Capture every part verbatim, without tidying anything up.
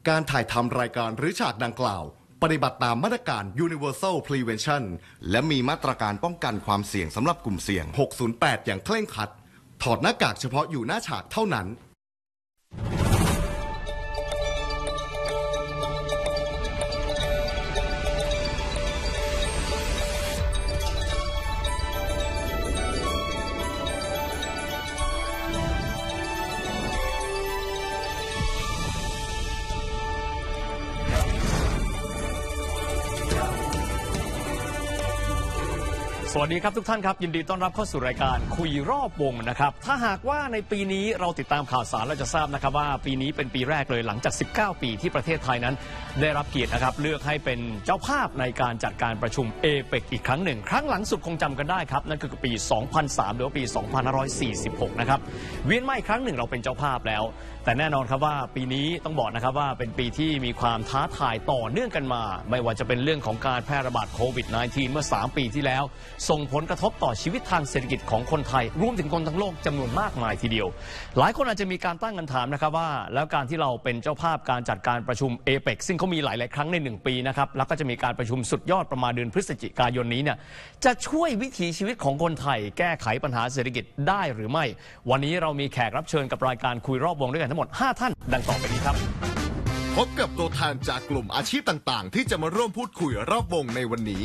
การถ่ายทำรายการหรือฉากดังกล่าวปฏิบัติตามมาตรการ Universal Prevention และมีมาตรการป้องกันความเสี่ยงสำหรับกลุ่มเสี่ยง หกศูนย์แปด อย่างเคร่งครัดถอดหน้ากากเฉพาะอยู่หน้าฉากเท่านั้นสวัสดีครับทุกท่านครับยินดีต้อนรับเข้าสู่รายการคุยรอบวงนะครับถ้าหากว่าในปีนี้เราติดตามข่าวสารเราจะทราบนะครับว่าปีนี้เป็นปีแรกเลยหลังจากสิบเก้าปีที่ประเทศไทยนั้นได้รับเกียรตินะครับเลือกให้เป็นเจ้าภาพในการจัดการประชุมเอเปกอีกครั้งหนึ่งครั้งหลังสุดคงจำกันได้ครับนั่นคือปีสองพันสามหรือว่าปีสองพันห้าร้อยสี่สิบหกนะครับเวียนมาอีกครั้งหนึ่งเราเป็นเจ้าภาพแล้วแต่แน่นอนครับว่าปีนี้ต้องบอกนะครับว่าเป็นปีที่มีความท้าทายต่อเนื่องกันมาไม่ว่าจะเป็นเรื่องของการแพร่ระบาดโควิด สิบเก้า เมื่อสามปีที่แล้วส่งผลกระทบต่อชีวิตทางเศรษฐกิจของคนไทยรวมถึงคนทั้งโลกจำนวนมากมายทีเดียวหลายคนอาจจะมีการตั้งคำถามนะครับว่าแล้วการที่เราเป็นเจ้าภาพการจัดการประชุมเอเปกซึ่งเขามีหลายๆครั้งในหนึ่งปีนะครับแล้วก็จะมีการประชุมสุดยอดประมาณเดือนพฤศจิกายนนี้เนี่ยจะช่วยวิถีชีวิตของคนไทยแก้ไขปัญหาเศรษฐกิจได้หรือไม่วันนี้เรามีแขกรับเชิญกับรายการคุยรอบวงด้วยกันทั้งหมดห้าท่านดังต่อไปนี้ครับพบกับตัวแทนจากกลุ่มอาชีพต่างๆที่จะมาร่วมพูดคุยรอบวงในวันนี้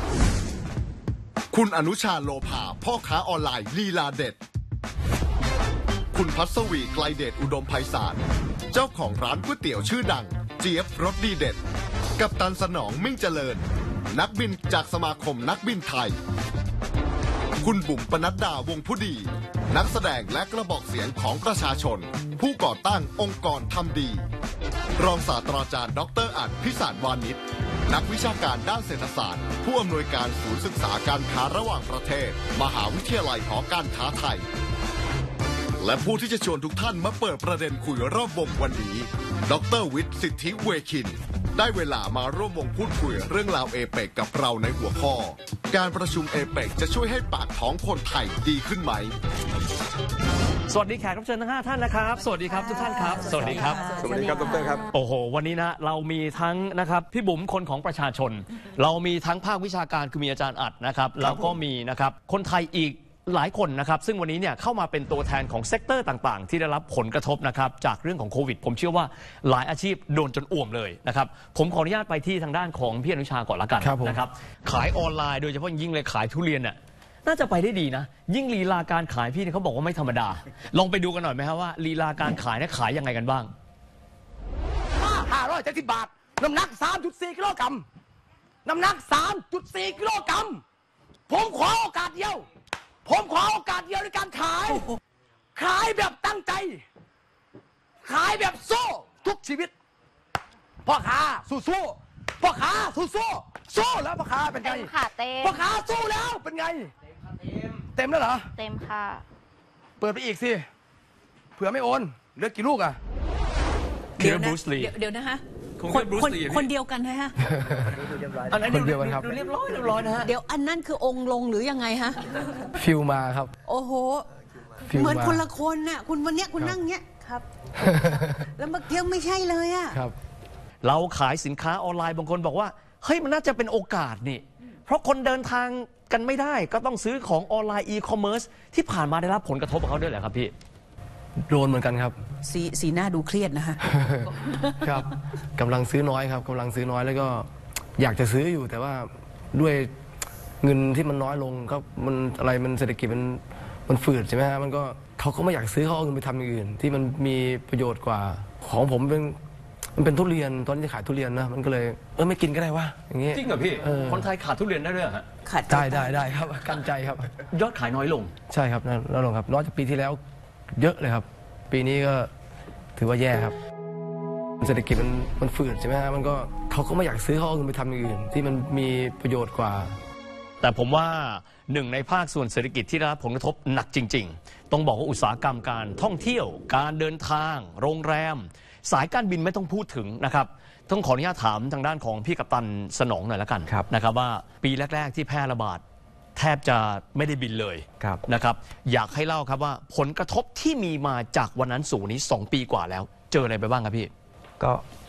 คุณอนุชาโลภาพ่อค้าออนไลน์ลีลาเด็ดคุณพัศวีไกลเดชอุดมไพศาลเจ้าของร้านก๋วยเตี๋ยวชื่อดังเจี๊ยบรสดีเด็ดกัปตันสนองมิ่งเจริญนักบินจากสมาคมนักบินไทยคุณบุ๋มปนัดดาวงผู้ดีนักแสดงและกระบอกเสียงของประชาชนผู้ก่อตั้งองค์กรทำดีรองศาสตราจารย์ดรอัฏฐพิสารวานิชนักวิชาการด้านเศรษฐศาสตร์ผู้อำนวยการศูนย์ศึกษาการค้าระหว่างประเทศมหาวิทยาลัยหอการค้าไทยและผู้ที่จะชวนทุกท่านมาเปิดประเด็นคุยรอบวงวันนี้ดรวิทย์สิทธิเวคินได้เวลามาร่วมวงพูดคุยเรื่องราวเอเปกกับเราในหัวข้อการประชุมเอเปกจะช่วยให้ปากท้องคนไทยดีขึ้นไหมสวัสดีแขกรับเชิญทั้งห้าท่านนะครับสวัสดีครับทุกท่านครับสวัสดีครับสวัสดีครับดรครับโอ้โหวันนี้นะเรามีทั้งนะครับพี่บุ๋มคนของประชาชนเรามีทั้งภาควิชาการคือมีอาจารย์อัดนะครับแล้วก็มีนะครับคนไทยอีกหลายคนนะครับซึ่งวันนี้เนี่ยเข้ามาเป็นตัวแทนของเซกเตอร์ต่างๆที่ได้รับผลกระทบนะครับจากเรื่องของโควิดผมเชื่อว่าหลายอาชีพโดนจนอ่วมเลยนะครับผมขออนุญาตไปที่ทางด้านของพี่อนุชาก่อนละกันนะครับขายออนไลน์โดยเฉพาะยิ่งเลยขายทุเรียนเนี่ยน่าจะไปได้ดีนะยิ่งลีลาการขายพี่เนี่ยเขาบอกว่าไม่ธรรมดาลองไปดูกันหน่อยไหมครับว่าลีลาการขายเนี่ยขายยังไงกันบ้างห้าร้อยเจ็ดสิบบาทน้ำหนัก สามจุดสี่ กิโลกรัมน้ำหนัก สามจุดสี่ กิโลกรัมผมขอโอกาสเดียวผมขอโอกาสเดียวในการขายขายแบบตั้งใจขายแบบสู้ทุกชีวิตพ่อค้าสู้สู้พ่อค้าสู้สู้สู้แล้วพ่อค้าเป็นไงเต็มค่ะเต็มพ่อค้าสู้แล้วเป็นไงเต็มแล้วเหรอเต็มค่ะเปิดไปอีกสิเผื่อไม่โอนเหลือกี่ลูกอ่ะเดี๋ยวนะเดี๋ยวนะฮะคนคนเดียวกันนะฮะอันนั้นเดียวกันครับเรียบร้อยเรียบร้อยนะฮะเดี๋ยวอันนั้นคือองค์ลงหรือยังไงฮะฟิลมาครับโอ้โหเหมือนคนละคนน่ะคุณวันเนี้ยคุณนั่งเนี้ยครับแล้วเมื่อกี้ไม่ใช่เลยอ่ะครับเราขายสินค้าออนไลน์บางคนบอกว่าเฮ้ยมันน่าจะเป็นโอกาสนี่เพราะคนเดินทางกันไม่ได้ก็ต้องซื้อของออนไลน์อีคอมเมิร์ซที่ผ่านมาได้รับผลกระทบกับเขาด้วยเหรอครับพี่โดนเหมือนกันครับสีสีหน้าดูเครียดนะฮะครับกำลังซื้อน้อยครับกำลังซื้อน้อยแล้วก็อยากจะซื้ออยู่แต่ว่าด้วยเงินที่มันน้อยลงก็มันอะไรมันเศรษฐกิจมันมันฝืดใช่ไหมฮะมันก็เขาก็ไม่อยากซื้อเขาเอาเงินไปทำอย่างอื่นที่มันมีประโยชน์กว่าของผมเป็นมันเป็นทุเรียนตอนนี้จะขายทุเรียนนะมันก็เลยเออไม่กินก็ได้วะอย่างเงี้ยจริงเหรอพี่คนไทยขาดทุเรียนได้ด้วยฮะขาดได้ได้ได้ครับกันใจครับยอดขายน้อยลงใช่ครับน้อยลงครับน้อยจากปีที่แล้วเยอะเลยครับปีนี้ก็ถือว่าแย่ครับเศรษฐกิจมันมันฝืดใช่ไหมฮะมันก็เขาก็ไม่อยากซื้อเขาเอาเงินไปทำอย่างอื่นที่มันมีประโยชน์กว่าแต่ผมว่าหนึ่งในภาคส่วนเศรษฐกิจที่ได้รับผลกระทบหนักจริงๆต้องบอกว่าอุตสาหกรรมการท่องเที่ยวการเดินทางโรงแรมสายการบินไม่ต้องพูดถึงนะครับต้องขออนุญาตถามทางด้านของพี่กัปตันสนองหน่อยละกันนะครับว่าปีแรกๆที่แพร่ระบาดแทบจะไม่ได้บินเลยนะครับอยากให้เล่าครับว่าผลกระทบที่มีมาจากวันนั้นสู่นี้สองปีกว่าแล้วเจออะไรไปบ้างครับพี่ก็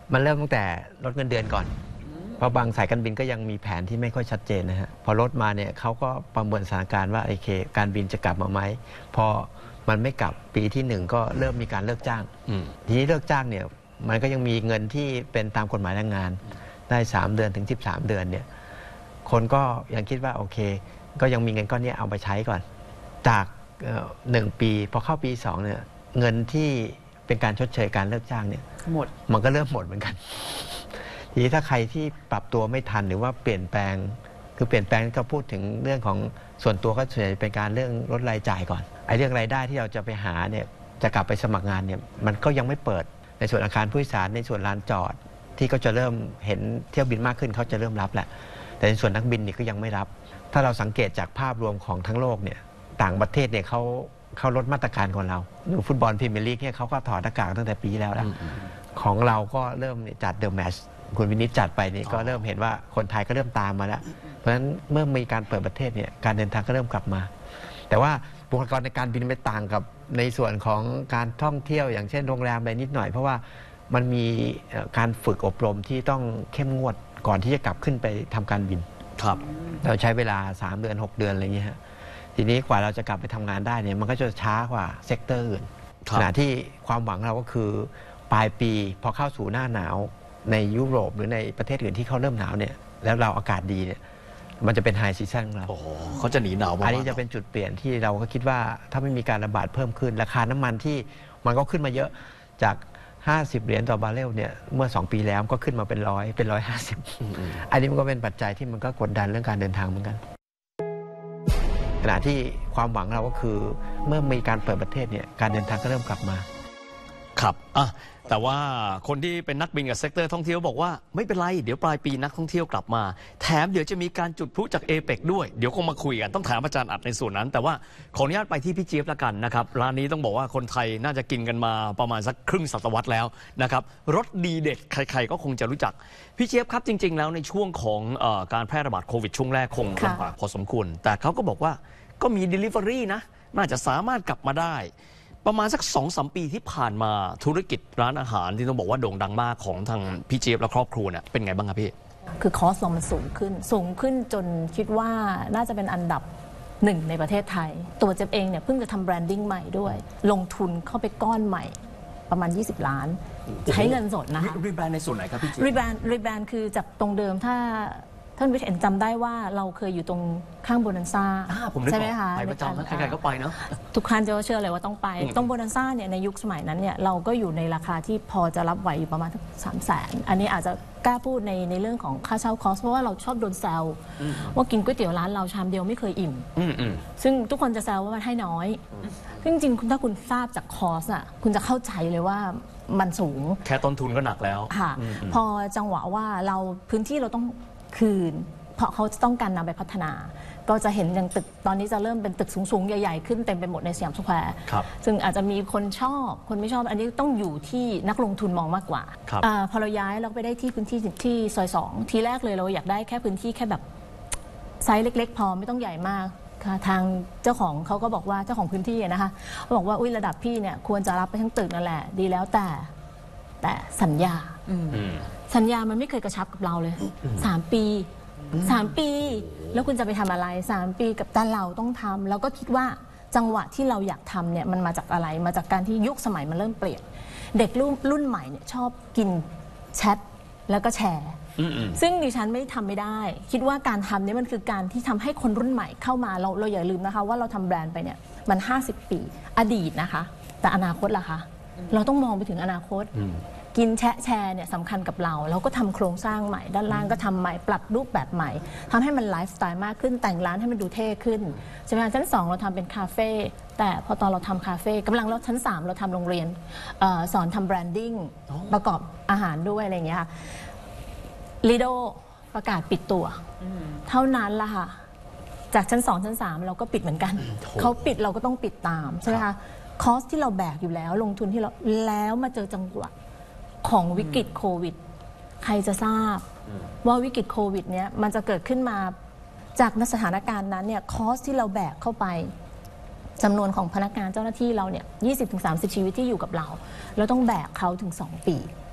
มันเริ่มตั้งแต่ลดเงินเดือนก่อนเพราะบางสายการบินก็ยังมีแผนที่ไม่ค่อยชัดเจนนะฮะพอลดมาเนี่ยเขาก็ประเมินสถานการณ์ว่าโอเคการบินจะกลับมาไหมพอมันไม่กลับปีที่หนึ่งก็เริ่มมีการเลิกจ้างทีนี้เลิกจ้างเนี่ยมันก็ยังมีเงินที่เป็นตามกฎหมายแรงงานได้สามเดือนถึงสิบสามเดือนเนี่ยคนก็ยังคิดว่าโอเคก็ยังมีเงินก้อนนี้เอาไปใช้ก่อนจากหนึ่งปีพอเข้าปีสองเนี่ยเงินที่เป็นการชดเชยการเลิกจ้างเนี่ยหมดมันก็เริ่มหมดเหมือนกันทีนี้ถ้าใครที่ปรับตัวไม่ทันหรือว่าเปลี่ยนแปลงคือเปลี่ยนแปลงก็พูดถึงเรื่องของส่วนตัวก็ส่วนใหญ่เป็นการเรื่องลดรายจ่ายก่อนไอ้เรื่องรายได้ที่เราจะไปหาเนี่ยจะกลับไปสมัครงานเนี่ยมันก็ยังไม่เปิดในส่วนอาคารผู้โดยสารในส่วนลานจอดที่ก็จะเริ่มเห็นเที่ยวบินมากขึ้นเขาจะเริ่มรับแหละแต่ในส่วนนักบินนี่ก็ยังไม่รับถ้าเราสังเกตจากภาพรวมของทั้งโลกเนี่ยต่างประเทศเนี่ยเขาเขาลดมาตรการของเราดูฟุตบอลพรีเมียร์ลีกเนี่ยเขาก็ถอดหน้ากากตั้งแต่ปีแล้วแล้วของเราก็เริ่มจัดเดอะแมตช์คุณวินิจจัดไปนี่ก็เริ่มเห็นว่าคนไทยก็เริ่มตามมาแล้วเพราะฉะนั้นเมื่อมีการเปิดประเทศเนี่ยการเดินทางก็เริ่มกลับมาแต่ว่าบุคลากรในการบินไม่ต่างกับในส่วนของการท่องเที่ยวอย่างเช่นโรงแรมอะไรนิดหน่อยเพราะว่ามันมีการฝึกอบรมที่ต้องเข้มงวดก่อนที่จะกลับขึ้นไปทำการบินครับเราใช้เวลาสามเดือนหกเดือนอะไรอย่างเงี้ยฮะทีนี้กว่าเราจะกลับไปทำงานได้เนี่ยมันก็จะช้ากว่าเซกเตอร์อื่นขณะที่ความหวังเราก็คือปลายปีพอเข้าสู่หน้าหนาวในยุโรปหรือในประเทศอื่นที่เขาเริ่มหนาวเนี่ยแล้วเราอากาศดีเนี่ยมันจะเป็นไฮซีซั่นของเราโอ้โหเขาจะหนีหนาวมากอันนี้จะเป็นจุดเปลี่ยนที่เราก็คิดว่าถ้าไม่มีการระบาดเพิ่มขึ้นราคาน้ำมันที่มันก็ขึ้นมาเยอะจากห้าสิบเหรียญต่อบาร์เรลเนี่ยเมื่อสองปีแล้วก็ขึ้นมาเป็นร้อยเป็นร้อยห้าสิบอันนี้มันก็เป็นปัจจัยที่มันก็กดดันเรื่องการเดินทางเหมือนกันขณะที่ความหวังเราก็คือเมื่อมีการเปิดประเทศเนี่ยการเดินทางก็เริ่มกลับมาครับอ่ะแต่ว่าคนที่เป็นนักบินกับเซกเตอร์ท่องเที่ยวบอกว่าไม่เป็นไรเดี๋ยวปลายปีนักท่องเที่ยวกลับมาแถมเดี๋ยวจะมีการจุดพลุจากเอเปกด้วยเดี๋ยวคงมาคุยกันต้องถามอาจารย์อัดในส่วนนั้นแต่ว่าขออนุญาตไปที่พี่เจี๊ยบละกันนะครับร้านนี้ต้องบอกว่าคนไทยน่าจะกินกันมาประมาณสักครึ่งศตวรรษแล้วนะครับรสดีเด็ดใครๆก็คงจะรู้จักพี่เจี๊ยบครับจริงๆแล้วในช่วงของเอ่อการแพร่ระบาดโควิดช่วงแรกคงลำบากพอสมควรแต่เขาก็บอกว่าก็มี delivery นะน่าจะสามารถกลับมาได้ประมาณสัก สองถึงสาม ปีที่ผ่านมาธุรกิจร้านอาหารที่ต้องบอกว่าโด่งดังมากของทางพี่เจี๊ยบและครอบครัวเนี่ยเป็นไงบ้างครับพี่คือคอสเรามันสูงขึ้นสูงขึ้นจนคิดว่าน่าจะเป็นอันดับหนึ่งในประเทศไทยตัวเจี๊ยบเองเนี่ยเพิ่งจะทำแบรนดิ้งใหม่ด้วยลงทุนเข้าไปก้อนใหม่ประมาณยี่สิบล้านใช้เงินสดนะคะรีแบรนด์ในส่วนไหนครับพี่เจี๊ยบรีแบรนด์รีแบรนด์คือจากตรงเดิมถ้าท่านวิทย์เห็นจำได้ว่าเราเคยอยู่ตรงข้างโบนันซ่าใช่ไหมคะไปประจำใครๆก็ไปเนาะทุกครั้งจะเชื่อเลยว่าต้องไปตรงโบนันซ่าเนี่ยในยุคสมัยนั้นเนี่ยเราก็อยู่ในราคาที่พอจะรับไหวอยู่ประมาณสามแสนอันนี้อาจจะกล้าพูดในในเรื่องของค่าเช่าคอสเพราะว่าเราชอบโดนแซวว่ากินก๋วยเตี๋ยวร้านเราชามเดียวไม่เคยอิ่มซึ่งทุกคนจะแซวว่ามันให้น้อยซึ่งจริงๆถ้าคุณทราบจากคอสอ่ะคุณจะเข้าใจเลยว่ามันสูงแค่ต้นทุนก็หนักแล้วค่ะพอจังหวะว่าเราพื้นที่เราต้องคืนเพราะเขาจะต้องการนำไปพัฒนาก็จะเห็นอย่างตึกตอนนี้จะเริ่มเป็นตึกสูงๆใหญ่ๆขึ้นเต็มไปหมดในสยามสแควร์ซึ่งอาจจะมีคนชอบคนไม่ชอบอันนี้ต้องอยู่ที่นักลงทุนมองมากกว่าพอเราย้ายเราไปได้ที่พื้นที่ที่ซอยสองทีแรกเลยเราอยากได้แค่พื้นที่แค่แบบไซส์เล็กๆพอไม่ต้องใหญ่มากทางเจ้าของเขาก็บอกว่าเจ้าของพื้นที่นะคะเขาบอกว่าอุ้ยระดับพี่เนี่ยควรจะรับไปทั้งตึกนั่นแหละดีแล้วแต่แต่สัญญาสัญญามันไม่เคยกระชับกับเราเลยสามปีสามปีแล้วคุณจะไปทำอะไรสามปีกับแต่เราต้องทำแล้วก็คิดว่าจังหวะที่เราอยากทำเนี่ยมันมาจากอะไรมาจากการที่ยุคสมัยมันเริ่มเปลี่ยนเด็กรุ่นรุ่นใหม่เนี่ยชอบกินแชทแล้วก็แชร์ซึ่งดิฉันไม่ทำไม่ได้คิดว่าการทำนี่มันคือการที่ทำให้คนรุ่นใหม่เข้ามาเราเราอย่าลืมนะคะว่าเราทำแบรนด์ไปเนี่ยมันห้าสิบปีอดีตนะคะแต่อนาคตล่ะคะเราต้องมองไปถึงอนาคตกินแชะแชร์เนี่ยสำคัญกับเราเราก็ทำโครงสร้างใหม่ด้านล่างก็ทำใหม่ปรับรูปแบบใหม่ทำให้มันไลฟ์สไตล์มากขึ้นแต่งร้านให้มันดูเท่ขึ้นใช่ไหมชั้นสองเราทำเป็นคาเฟ่แต่พอตอนเราทำคาเฟ่กำลังเราชั้นสามเราทำโรงเรียนสอนทำแบรนดิ้งประกอบอาหารด้วยอะไรอย่างเงี้ยค่ะลีโดประกาศปิดตัวเท่านั้นละค่ะจากชั้นสองชั้นสามเราก็ปิดเหมือนกันเขาปิดเราก็ต้องปิดตามใช่ไหมคะคอสที่เราแบกอยู่แล้วลงทุนที่เราแล้วมาเจอจังหวะของวิกฤตโควิดใครจะทราบว่าวิกฤตโควิดเนี้ยมันจะเกิดขึ้นมาจากสถานการณ์นั้นเนี่ยคอสที่เราแบกเข้าไปจำนวนของพนักงานเจ้าหน้าที่เราเนี่ย ยี่สิบถึงสามสิบ ชีวิตที่อยู่กับเราเราต้องแบกเขาถึงสองปี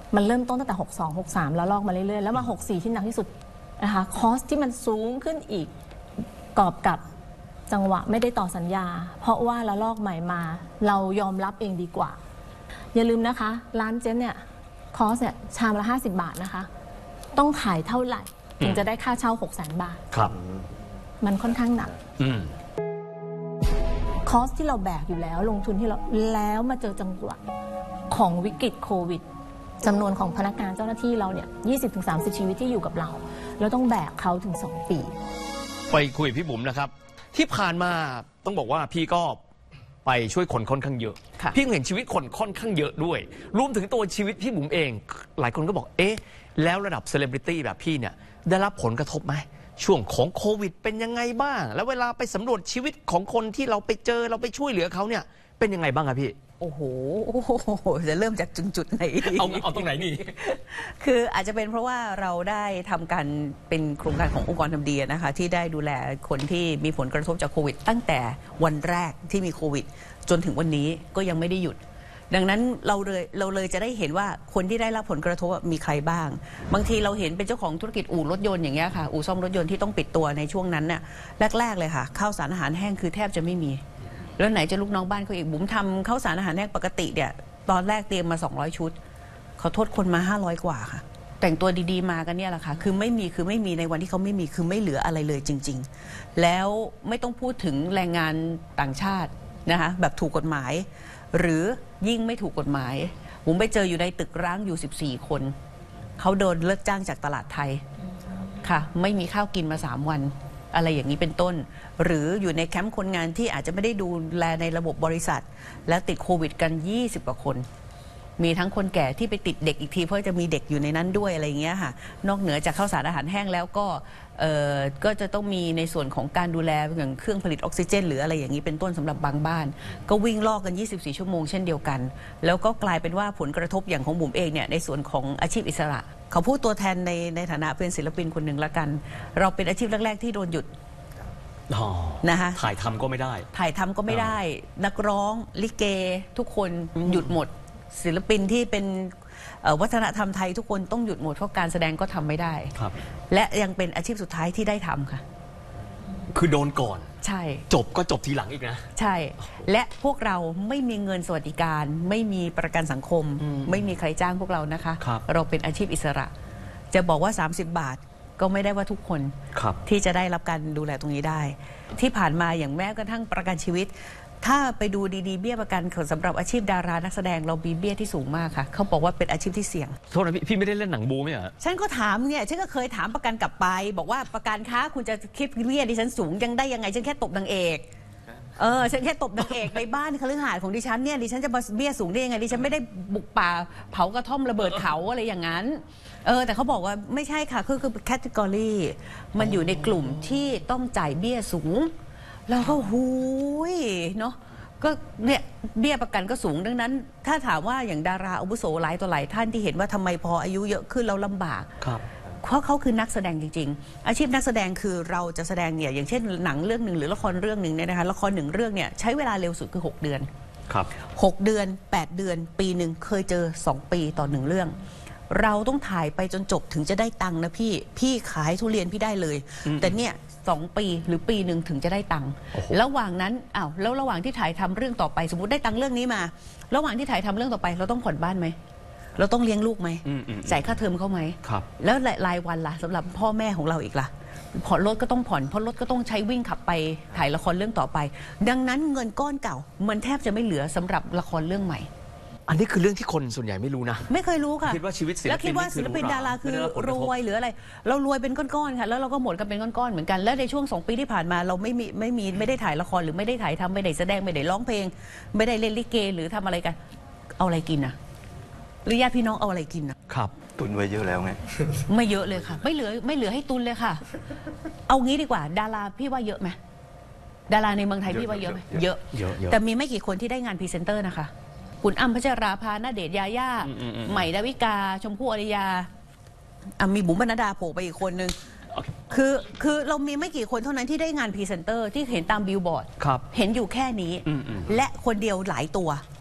มันเริ่มต้นตั้งแต่หกสอง หกสามแล้วลอกมาเรื่อยๆแล้วมาหกสี่ที่หนักที่สุดนะคะคอสที่มันสูงขึ้นอีกกอบกับจังหวะไม่ได้ต่อสัญญาเพราะว่าละลอกใหม่มาเรายอมรับเองดีกว่าอย่าลืมนะคะร้านเจ๊เนี่ยคอสเนี่ยชามละห้าสิบบาทนะคะต้องขายเท่าไหร่ถึงจะได้ค่าเช่าหกแสนบาทครับมันค่อนข้างหนักอืมคอสที่เราแบกอยู่แล้วลงทุนที่เราแล้วมาเจอจังหวะของวิกฤตโควิดจำนวนของพนักงานเจ้าหน้าที่เราเนี่ย ยี่สิบถึงสามสิบ ชีวิตที่อยู่กับเราแล้วต้องแบกเขาถึงสองปีไปคุยพี่บุ๋มนะครับที่ผ่านมาต้องบอกว่าพี่ก็ไปช่วยคนค่อนข้างเยอะพี่เห็นชีวิตคนค่อนข้างเยอะด้วยรวมถึงตัวชีวิตพี่บุ๋มเองหลายคนก็บอกเอ๊ะแล้วระดับเซเลบริตี้แบบพี่เนี่ยได้รับผลกระทบไหมช่วงของโควิดเป็นยังไงบ้างแล้วเวลาไปสำรวจชีวิตของคนที่เราไปเจอเราไปช่วยเหลือเขาเนี่ยเป็นยังไงบ้างครับพี่โอ้โหจะเริ่มจากจุดๆไหนเอาเอาตรงไหนนี่คืออาจจะเป็นเพราะว่าเราได้ทำการเป็นโครงการขององค์กรทำดีนะคะที่ได้ดูแลคนที่มีผลกระทบจากโควิดตั้งแต่วันแรกที่มีโควิดจนถึงวันนี้ก็ยังไม่ได้หยุดดังนั้นเราเลยเราเลยจะได้เห็นว่าคนที่ได้รับผลกระทบมีใครบ้างบางทีเราเห็นเป็นเจ้าของธุรกิจอู่รถยนต์อย่างเงี้ยค่ะอู่ซ่อมรถยนต์ที่ต้องปิดตัวในช่วงนั้นน่ะแรกๆเลยค่ะข้าวสารอาหารแห้งคือแทบจะไม่มีแล้วไหนจะลูกน้องบ้านเขาอีกบุ๋มทำข้าวสารอาหารแห้งปกติเนี่ยตอนแรกเตรียมมาสองร้อยชุดเขาโทษคนมาห้าร้อยกว่าค่ะแต่งตัวดีๆมากันเนี่ยแหละค่ะคือไม่มีคือไม่มีในวันที่เขาไม่มีคือไม่เหลืออะไรเลยจริงๆแล้วไม่ต้องพูดถึงแรงงานต่างชาตินะคะแบบถูกกฎหมายหรือยิ่งไม่ถูกกฎหมายผมไปเจออยู่ในตึกร้างอยู่สิบสี่คนเขาโดนเลิกจ้างจากตลาดไทยค่ะไม่มีข้าวกินมาสามวันอะไรอย่างนี้เป็นต้นหรืออยู่ในแคมป์คนงานที่อาจจะไม่ได้ดูแลในระบบบริษัทและติดโควิดกันยี่สิบกว่าคนมีทั้งคนแก่ที่ไปติดเด็กอีกทีเพราะจะมีเด็กอยู่ในนั้นด้วยอะไรอย่างเงี้ยค่ะนอกเหนือจากข้าวสารอาหารแห้งแล้วก็เอ่อก็จะต้องมีในส่วนของการดูแลอย่างเครื่องผลิตออกซิเจนหรืออะไรอย่างนี้เป็นต้นสำหรับบางบ้านก็วิ่งลอกกันยี่สิบสี่ชั่วโมงเช่นเดียวกันแล้วก็กลายเป็นว่าผลกระทบอย่างของบุ๋มเองเนี่ยในส่วนของอาชีพอิสระเขาพูดตัวแทนในในฐานะเป็นศิลปินคนหนึ่งละกันเราเป็นอาชีพแรกๆที่โดนหยุดนะคะถ่ายทำก็ไม่ได้ถ่ายทำก็ไม่ได้นักร้องลิเกทุกคนหยุดหมดศิลปินที่เป็นวัฒนธรรมไทยทุกคนต้องหยุดหมดเพราะการแสดงก็ทำไม่ได้และยังเป็นอาชีพสุดท้ายที่ได้ทำค่ะคือโดนก่อนใช่จบก็จบทีหลังอีกนะใช่และพวกเราไม่มีเงินสวัสดิการไม่มีประกันสังคมไม่มีใครจ้างพวกเรานะคะเราเป็นอาชีพอิสระจะบอกว่าสามสิบบาทก็ไม่ได้ว่าทุกคนที่จะได้รับการดูแลตรงนี้ได้ที่ผ่านมาอย่างแม้กระทั่งประกันชีวิตถ้าไปดูดีๆเบี้ยประกันสำหรับอาชีพดารานักแสดงเรามีเบี้ยที่สูงมากค่ะเขาบอกว่าเป็นอาชีพที่เสี่ยงโทษนะพี่พี่ไม่ได้เล่นหนังบูไหมเหรอฉันก็ถามเนี่ยฉันก็เคยถามประกันกลับไปบอกว่าประกันค้าคุณจะคิดเบี้ยดิฉันสูงยังได้ยังไงฉันแค่ตบนางเอกเออฉันแค่ตบนางเอกในบ้านคฤหาสน์ของดิฉันเนี่ยดิฉันจะเบี้ยสูงได้ยังไงดิฉันไม่ได้บุกป่าเผากระท่อมระเบิดเขาอะไรอย่างนั้นเออแต่เขาบอกว่าไม่ใช่ค่ะคือคือแคตตากรีมันอยู่ในกลุ่มที่ต้องจ่ายเบี้ยสูงแล้วก็หูยเนาะก็เนี่ยเบี้ยประกันก็สูงดังนั้นถ้าถามว่าอย่างดาราอาวุโสหลายต่อหลายท่านที่เห็นว่าทำไมพออายุเยอะขึ้นแล้วลำบากเพราะเขาคือนักแสดงจริงๆอาชีพนักแสดงคือเราจะแสดงเนี่ยอย่างเช่นหนังเรื่องหนึ่งหรือละครเรื่องหนึ่งเนี่ยนะคะละครหนึ่งเรื่องเนี่ยใช้เวลาเร็วสุดคือหกเดือนครับหกเดือนแปดเดือนปีหนึ่งเคยเจอสองปีต่อหนึ่งเรื่องเราต้องถ่ายไปจนจบถึงจะได้ตังค์นะพี่พี่ขายทุเรียนพี่ได้เลยแต่เนี่ยสองปีหรือปีหนึ่งถึงจะได้ตังค์ระหว่างนั้นอ้าวแล้วระหว่างที่ถ่ายทำเรื่องต่อไปสมมติได้ตังค์เรื่องนี้มาระหว่างที่ถ่ายทำเรื่องต่อไปเราต้องผ่อนบ้านไหมเราต้องเลี้ยงลูกไหมจ่ายค่าเทอมเขาไหมแล้วรายวันล่ะสำหรับพ่อแม่ของเราอีกล่ะผ่อนรถก็ต้องผ่อนเพราะรถก็ต้องใช้วิ่งขับไปถ่ายละครเรื่องต่อไปดังนั้นเงินก้อนเก่ามันแทบจะไม่เหลือสำหรับละครเรื่องใหม่อันนี้คือเรื่องที่คนส่วนใหญ่ไม่รู้นะไม่เคยรู้ค่ะคิดว่าชีวิตศิลปินแล้วคิดว่าศิลปินดาราคือรวยหรืออะไรเรารวยเป็นก้อนๆค่ะแล้วเราก็หมดกันเป็นก้อนๆเหมือนกันแล้วในช่วงสองปีที่ผ่านมาเราไม่มีไม่มีไม่ได้ถ่ายละครหรือไม่ได้ถ่ายทำไม่ได้แสดงไม่ได้ร้องเพลงไม่ได้เล่นลิเกหรือทำอะไรกันเอาอะไรกินอ่ะหรือญาติพี่น้องเอาอะไรกินอ่ะครับตุนไว้เยอะแล้วไงไม่เยอะเลยค่ะไม่เหลือไม่เหลือให้ตุนเลยค่ะเอางี้ดีกว่าดาราพี่ว่าเยอะไหมดาราในเมืองไทยพี่ว่าเยอะไหมเยอะแต่มีไม่กี่คนที่ได้งานพรีเซนเตอร์นะคะคุณอ้ำพัชราภาณเดชน์ยาย่าใหม่ดาวิกาชมพู่อริยามีบุ๋มบรรณดาโผล่ไปอีกคนนึงคือคือเรามีไม่กี่คนเท่านั้นที่ได้งานพรีเซนเตอร์ที่เห็นตามบิลบอร์ดเห็นอยู่แค่นี้และคนเดียวหลายตัว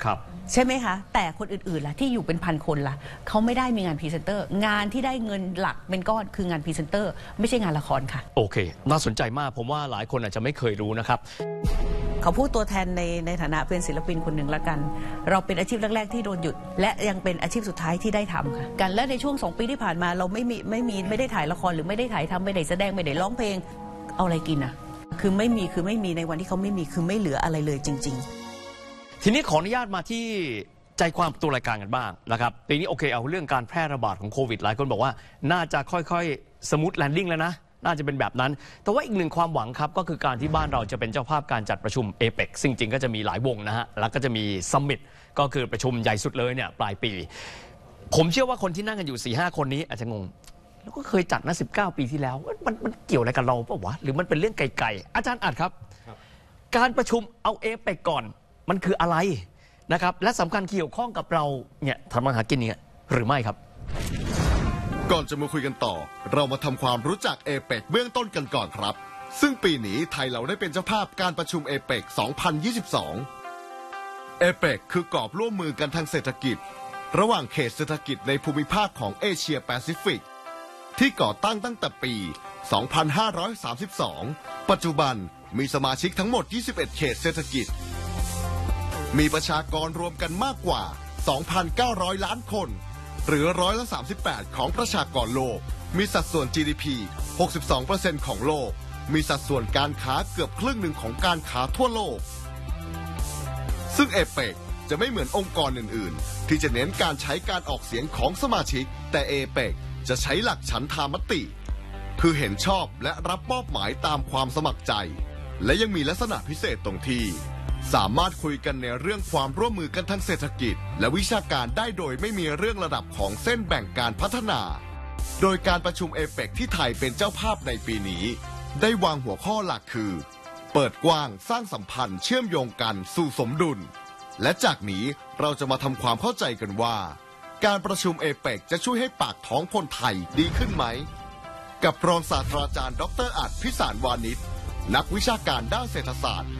ใช่ไหมคะแต่คนอื่นๆล่ะที่อยู่เป็นพันคนล่ะเขาไม่ได้มีงานพรีเซนเตอร์งานที่ได้เงินหลักเป็นก้อนคืองานพรีเซนเตอร์ไม่ใช่งานละครค่ะโอเคน่าสนใจมากผมว่าหลายคนอาจจะไม่เคยรู้นะครับเขาพูดตัวแทนในในฐานะเป็นศิลปินคนหนึ่งละกัน เราเป็นอาชีพแรกๆที่โดนหยุดและยังเป็นอาชีพสุดท้ายที่ได้ทำค่ะกันและในช่วงสองปีที่ผ่านมาเราไม่มีไม่มีไม่ได้ถ่ายละครหรือไม่ได้ถ่ายทำไม่ได้แสดงไม่ได้ร้องเพลงเอาอะไรกินอ่ะคือไม่มีคือไม่มีในวันที่เขาไม่มีคือไม่เหลืออะไรเลยจริงๆทีนี้ขออนุญาตมาที่ใจความตัวรายการกันบ้างนะครับปีนี้โอเคเอาเรื่องการแพร่ระบาดของโควิดหลายคนบอกว่าน่าจะค่อยๆสมูทแลนดิ้งแล้วนะน่าจะเป็นแบบนั้นแต่ว่าอีกหนึ่งความหวังครับก็คือการที่บ้านเราจะเป็นเจ้าภาพการจัดประชุมเอเปกซึ่งจริงก็จะมีหลายวงนะฮะแล้วก็จะมีซัมมิตก็คือประชุมใหญ่สุดเลยเนี่ยปลายปีผมเชื่อว่าคนที่นั่งกันอยู่ สี่ห้า คนนี้อาจจะงงแล้วก็เคยจัดนะสิบเก้าปีที่แล้วมันมันเกี่ยวอะไรกับเราเปล่าวะหรือมันเป็นเรื่องไกลๆอาจารย์อัดครับการประชุมเอาเอเปกก่อนมันคืออะไรนะครับและสำคัญเกี่ยวข้องกับเราเนี่ยทำมาหากินเนี่ยหรือไม่ครับก่อนจะมาคุยกันต่อเรามาทำความรู้จักเอเปกเบื้องต้นกันก่อนครับซึ่งปีนี้ไทยเราได้เป็นเจ้าภาพการประชุมเอเปกสองพันยี่สิบสองเอเปกคือกรอบร่วมมือกันทางเศรษฐกิจระหว่างเขตเศรษฐกิจในภูมิภาคของเอเชียแปซิฟิกที่ก่อตั้งตั้งแต่ปี สองพันห้าร้อยสามสิบสอง ปัจจุบันมีสมาชิกทั้งหมด ยี่สิบเอ็ด เขตเศรษฐกิจมีประชากรรวมกันมากกว่า สองพันเก้าร้อย ล้านคนหรือร้อยละ สามสิบแปด ของประชากรโลกมีสัดส่วน จี ดี พี หกสิบสองเปอร์เซ็นต์ ของโลกมีสัดส่วนการค้าเกือบครึ่งหนึ่งของการค้าทั่วโลกซึ่งเอเปกจะไม่เหมือนองค์กรอื่นๆที่จะเน้นการใช้การออกเสียงของสมาชิกแต่เอเปกจะใช้หลักฉันทามติคือเห็นชอบและรับมอบหมายตามความสมัครใจและยังมีลักษณะพิเศษตรงที่สามารถคุยกันในเรื่องความร่วมมือกันทางเศรษฐกิจและวิชาการได้โดยไม่มีเรื่องระดับของเส้นแบ่งการพัฒนาโดยการประชุมเอเปกที่ไทยเป็นเจ้าภาพในปีนี้ได้วางหัวข้อหลักคือเปิดกว้างสร้างสัมพันธ์เชื่อมโยงกันสู่สมดุลและจากนี้เราจะมาทำความเข้าใจกันว่าการประชุมเอเปกจะช่วยให้ปากท้องคนไทยดีขึ้นไหมกับรองศาสตราจารย์ดร.อัฏฐพิสารวานิชนักวิชาการด้านเศรษฐศาสตร์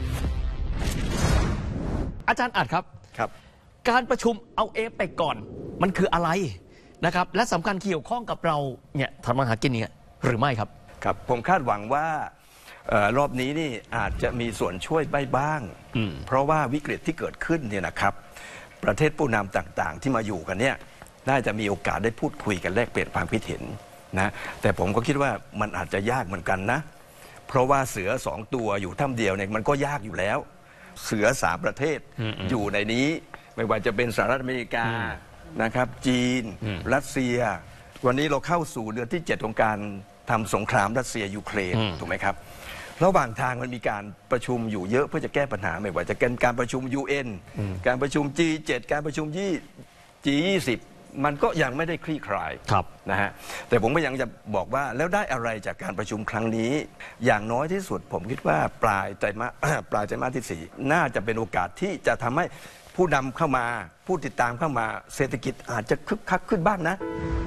อาจารย์อัดครับครับการประชุมเอาเอเปกก่อนมันคืออะไรนะครับและสำคัญเกี่ยวข้องกับเราเนี่ยทำมาหากินเนี่ยหรือไม่ครับครับผมคาดหวังว่าออรอบนี้นี่อาจจะมีส่วนช่วยไปบ้างเพราะว่าวิกฤตที่เกิดขึ้นเนี่ยนะครับประเทศผู้นำต่างๆที่มาอยู่กันเนี่ยน่าจะมีโอกาสได้พูดคุยกันแลกเปลี่ยนความคิดเห็นนะแต่ผมก็คิดว่ามันอาจจะยากเหมือนกันนะเพราะว่าเสือสองตัวอยู่ถ้ำเดียวเนี่ยมันก็ยากอยู่แล้วเสือสามประเทศอยู่ในนี้ไม่ว่าจะเป็นสหรัฐอเมริกานะครับจีนรัสเซียวันนี้เราเข้าสู่เดือนที่เจ็ดของการทำสงครามรัสเซียยูเครนถูกไหมครับระหว่างทางมันมีการประชุมอยู่เยอะเพื่อจะแก้ปัญหาไม่ว่าจะเป็นการประชุม ยู เอ็น การประชุม จี เจ็ด การประชุม จี ยี่สิบ มันก็ยังไม่ได้คลี่คลายนะฮะแต่ผมก็ยังจะบอกว่าแล้วได้อะไรจากการประชุมครั้งนี้อย่างน้อยที่สุดผมคิดว่าปลายไตรมาส ปลายไตรมาสที่สี่น่าจะเป็นโอกาสที่จะทำให้ผู้นำเข้ามาผู้ติดตามเข้ามาเศรษฐกิจอาจจะคึกคักขึ้นบ้างนะ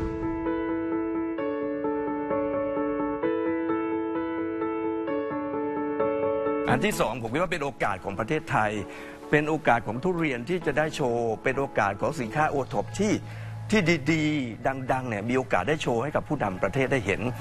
อันที่สองผมคิดว่าเป็นโอกาสของประเทศไทยเป็นโอกาสของทุเรียนที่จะได้โชว์เป็นโอกาสของสินค้าโอท็อปที่ที่ดีๆดังๆเนี่ยมีโอกาสได้โชว์ให้กับผู้นำประเทศได้เห็น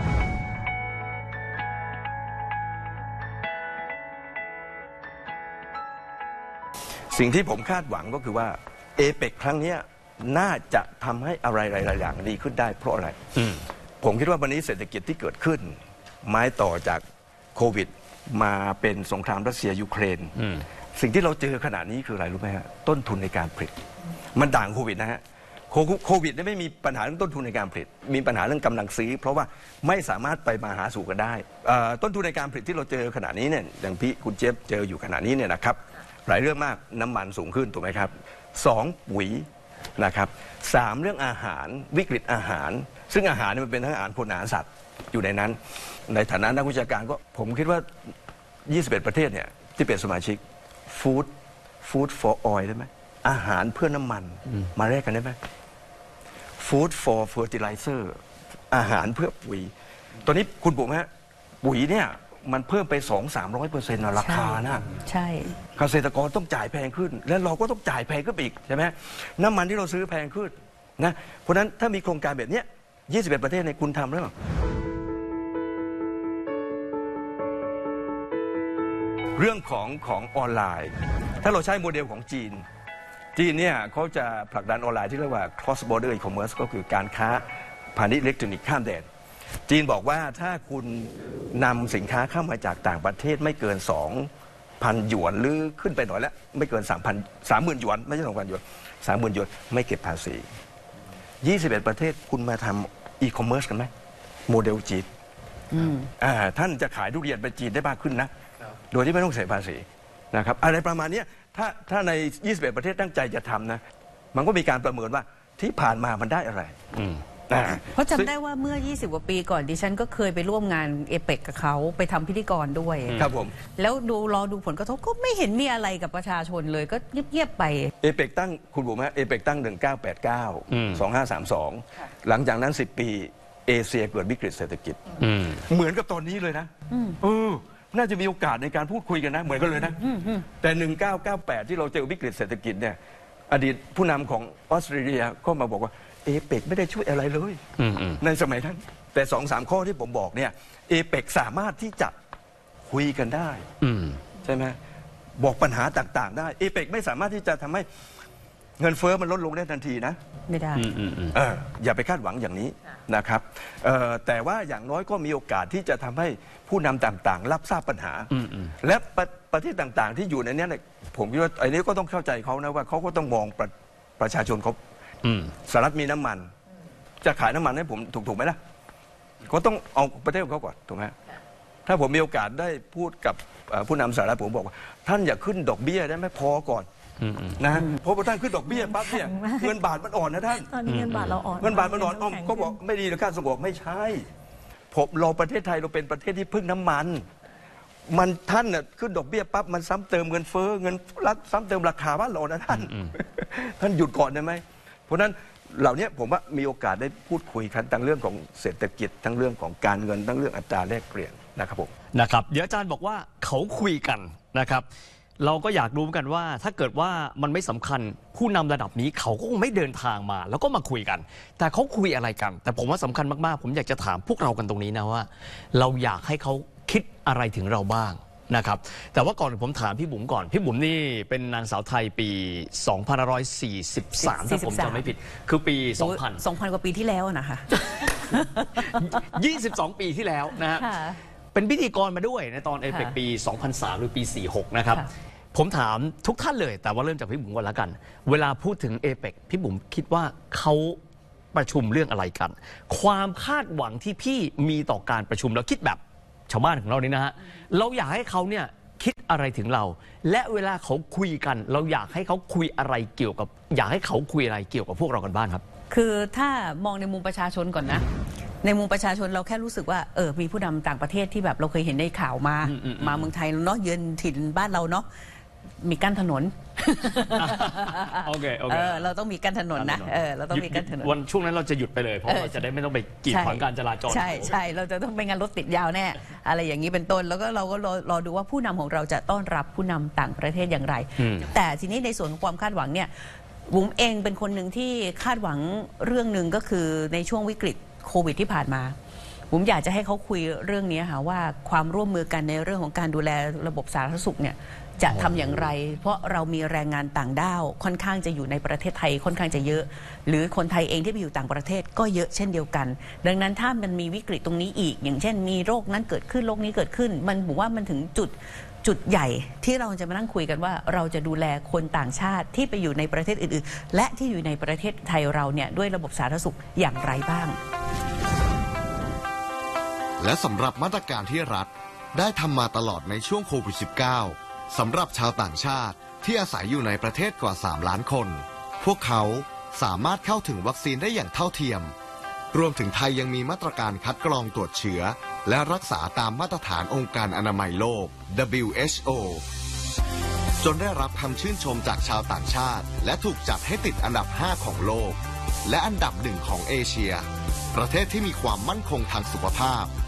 สิ่งที่ผมคาดหวังก็คือว่าเอเปกครั้งนี้น่าจะทำให้อะไรหลายๆอย่างดีขึ้นได้เพราะอะไรผมคิดว่าวันนี้เศรษฐกิจที่เกิดขึ้นไม้ต่อจากโควิดมาเป็นสงครามรัสเซียยูเครนสิ่งที่เราเจอขณะนี้คืออะไรรู้ไหมฮะต้นทุนในการผลิตมันต่างโควิดนะฮะโควิดเนี่ยไม่มีปัญหาเรื่องต้นทุนในการผลิตมีปัญหาเรื่องกำลังซื้อเพราะว่าไม่สามารถไปมาหาสู่กันได้ต้นทุนในการผลิตที่เราเจอขณะนี้เนี่ยอย่างพี่คุณเจฟเจออยู่ขณะนี้เนี่ยนะครับหลายเรื่องมากน้ำมันสูงขึ้นถูกไหมครับสองปุ๋ยนะครับสามเรื่องอาหารวิกฤตอาหารซึ่งอาหารมันเป็นทั้งอาหารคนอาหารสัตว์อยู่ในนั้นในฐานะนักวิชาการก็ผมคิดว่ายี่สิบเอ็ดประเทศเนี่ยที่เป็นสมาชิก food food for oil ได้ไหมอาหารเพื่อน้ำมันมาแลกกันได้ไหม food for fertilizer อาหารเพื่อปุ๋ยตอนนี้คุณบอกไหมปุ๋ยเนี่ยมันเพิ่มไปสองสามร้อยเปอร์เซ็นต์ราคานะใช่เกษตรกรต้องจ่ายแพงขึ้น และเราก็ต้องจ่ายแพงขึ้นอีกใช่ไหมน้ำมันที่เราซื้อแพงขึ้นนะเพราะฉะนั้นถ้ามีโครงการแบบนี้ยี่สิบเอ็ดประเทศในคุณทำแล้วเรื่องของของออนไลน์ ถ้าเราใช้โมเดลของจีนจีนเนี่ยเขาจะผลักดันออนไลน์ที่เรียกว่า cross border e-commerce ก็คือการค้าพาณิชย์อิเล็กทรอนิกส์ข้ามแดนจีนบอกว่าถ้าคุณนำสินค้าเข้ามาจากต่างประเทศไม่เกิน สองพัน หยวนหรือขึ้นไปหน่อยแล้วไม่เกิน สามพัน สามหมื่น หยวนไม่ใช่ สองพัน หยวน สามหมื่น หยวนไม่เก็บภาษียี่สิบเอ็ดประเทศคุณมาทำอีคอมเมิร์ซกันไหมโมเดลจีนอ่าท่านจะขายทุเรียนไปจีนได้มากขึ้นนะโดยที่ไม่ต้องเสียภาษีนะครับอะไรประมาณนี้ถ้าถ้าในยี่สิบเอ็ดประเทศตั้งใจจะทำนะมันก็มีการประเมินว่าที่ผ่านมามันได้อะไรเพราะจำได้ว่าเมื่อยี่สิบกว่าปีก่อนดิฉันก็เคยไปร่วมงานเอเปกกับเขาไปทำพิธีกรด้วยครับผมแล้วดูรอดูผลกระทบก็ไม่เห็นมีอะไรกับประชาชนเลยก็เงียบๆไปเอเปกตั้งคุณบุ๋มฮะเอเปกตั้งหนึ่งเก้าแปดเก้า สองห้าสามสองหลังจากนั้นสิบปีเอเชียเกิดวิกฤตเศรษฐกิจเหมือนกับตอนนี้เลยนะเออน่าจะมีโอกาสในการพูดคุยกันนะเหมือนกันเลยนะแต่หนึ่งเก้าเก้าแปดที่เราเจอวิกฤตเศรษฐกิจเนี่ยอดีตผู้นำของออสเตรเลียก็มาบอกว่าเอเปกไม่ได้ช่วยอะไรเลยในสมัยนั้นแต่สองสามข้อที่ผมบอกเนี่ยเอเปกสามารถที่จะคุยกันได้ใช่ไหมบอกปัญหาต่างๆได้เอเปกไม่สามารถที่จะทำให้เงินเฟ้อมันลดลงได้ทันทีนะไม่ได้เอออย่าไปคาดหวังอย่างนี้นะครับแต่ว่าอย่างน้อยก็มีโอกาสที่จะทำให้ผู้นำต่างๆรับทราบปัญหาและประประเทศต่างๆที่อยู่ในนี้ผมคิดว่าไอ้นี้ก็ต้องเข้าใจเขานะว่าเขาก็ต้องมองประประชาชนเขาสหรัฐมีน้ำมันจะขายน้ำมันให้ผมถูกๆไหมล่ะก็ต้องเอาประเทศของเขาก่อนถูกไหมถ้าผมมีโอกาสได้พูดกับผู้นำสหรัฐผมบอกว่าท่านอย่าขึ้นดอกเบี้ยได้ไหมพอก่อนนะเพราะว่าท่านขึ้นดอกเบี้ยปั๊บเนี่ยเงินบาทมันอ่อนนะท่านตอนนี้เงินบาทเราอ่อนเงินบาทมันอ่อนก็บอกไม่ดีหรือการส่งออกไม่ใช่ผมเราประเทศไทยเราเป็นประเทศที่พึ่งน้ำมันมันท่านน่ะขึ้นดอกเบี้ยปั๊บมันซ้ำเติมเงินเฟ้อเงินรัฐซ้ำเติมราคาบ้านเรานะท่านท่านหยุดก่อนได้ไหมเพราะนั้นเหล่านี้ผมว่ามีโอกาสได้พูดคุยกันทั้งเรื่องของเศรษฐกิจทั้งเรื่องของการเงินทั้งเรื่องอัตราแลกเปลี่ยนนะครับผมนะครับเดี๋ยวอาจารย์บอกว่าเขาคุยกันนะครับเราก็อยากรู้กันว่าถ้าเกิดว่ามันไม่สำคัญผู้นำระดับนี้เขาก็คงไม่เดินทางมาแล้วก็มาคุยกันแต่เขาคุยอะไรกันแต่ผมว่าสำคัญมากๆผมอยากจะถามพวกเรากันตรงนี้นะว่าเราอยากให้เขาคิดอะไรถึงเราบ้างนะครับแต่ว่าก่อนผมถามพี่บุ๋มก่อนพี่บุ๋มนี่เป็นนางสาวไทยปีสองพันห้าร้อยสี่สิบสามถ้าผมจำไม่ผิดคือปีสองพันสองพันกว่าปีที่แล้วนะคะยี่สิบสองปีที่แล้วนะฮะเป็นพิธีกรมาด้วยในตอนเอเปกปีสองพันสามหรือปีสี่สิบหกนะครับผมถามทุกท่านเลยแต่ว่าเริ่มจากพี่บุ๋มก่อนละกันเวลาพูดถึงเอเปกพี่บุ๋มคิดว่าเขาประชุมเรื่องอะไรกันความคาดหวังที่พี่มีต่อการประชุมแล้วคิดแบบชาวบ้านของเรานี่นะฮะเราอยากให้เขาเนี่ยคิดอะไรถึงเราและเวลาเขาคุยกันเราอยากให้เขาคุยอะไรเกี่ยวกับอยากให้เขาคุยอะไรเกี่ยวกับพวกเรากันบ้างครับคือถ้ามองในมุมประชาชนก่อนนะในมุมประชาชนเราแค่รู้สึกว่าเออมีผู้นำต่างประเทศที่แบบเราเคยเห็นในข่าวมามาเมืองไทยเนาะเยือนถิ่นบ้านเราเนาะมีกั้นถนนโอเคโอเคเราต้องมีกั้นถนนนะเออเราต้องมีกั้นถนนวันช่วงนั้นเราจะหยุดไปเลยเพราะเราจะได้ไม่ต้องไปกีดขวางการจราจรใช่ใช่เราจะต้องไม่งั้นรถติดยาวแน่อะไรอย่างนี้เป็นต้นแล้วก็เราก็รอรอดูว่าผู้นำของเราจะต้อนรับผู้นำต่างประเทศอย่างไรแต่ทีนี้ในส่วนของความคาดหวังเนี่ยบุ๋มเองเป็นคนหนึ่งที่คาดหวังเรื่องหนึ่งก็คือในช่วงวิกฤตโควิดที่ผ่านมาผมอยากจะให้เขาคุยเรื่องนี้ค่ะว่าความร่วมมือกันในเรื่องของการดูแลระบบสาธารณสุขเนี่ยจะทำอย่างไรเพราะเรามีแรงงานต่างด้าวค่อนข้างจะอยู่ในประเทศไทยค่อนข้างจะเยอะหรือคนไทยเองที่ไปอยู่ต่างประเทศก็เยอะเช่นเดียวกันดังนั้นถ้ามันมีวิกฤตตรงนี้อีกอย่างเช่นมีโรคนั้นเกิดขึ้นโรคนี้เกิดขึ้นมันผมว่ามันถึงจุดจุดใหญ่ที่เราจะมานั่งคุยกันว่าเราจะดูแลคนต่างชาติที่ไปอยู่ในประเทศอื่นๆและที่อยู่ในประเทศไทยเราเนี่ยด้วยระบบสาธารณสุขอย่างไรบ้างและสำหรับมาตรการที่รัฐได้ทำมาตลอดในช่วงโควิด สิบเก้า สำหรับชาวต่างชาติที่อาศัยอยู่ในประเทศกว่าสามล้านคนพวกเขาสามารถเข้าถึงวัคซีนได้อย่างเท่าเทียมรวมถึงไทยยังมีมาตรการคัดกรองตรวจเชื้อและรักษาตามมาตรฐานองค์การอนามัยโลก ดับเบิลยู เอช โอ จนได้รับคำชื่นชมจากชาวต่างชาติและถูกจัดให้ติดอันดับห้าของโลกและอันดับหนึ่งของเอเชียประเทศที่มีความมั่นคงทางสุขภาพ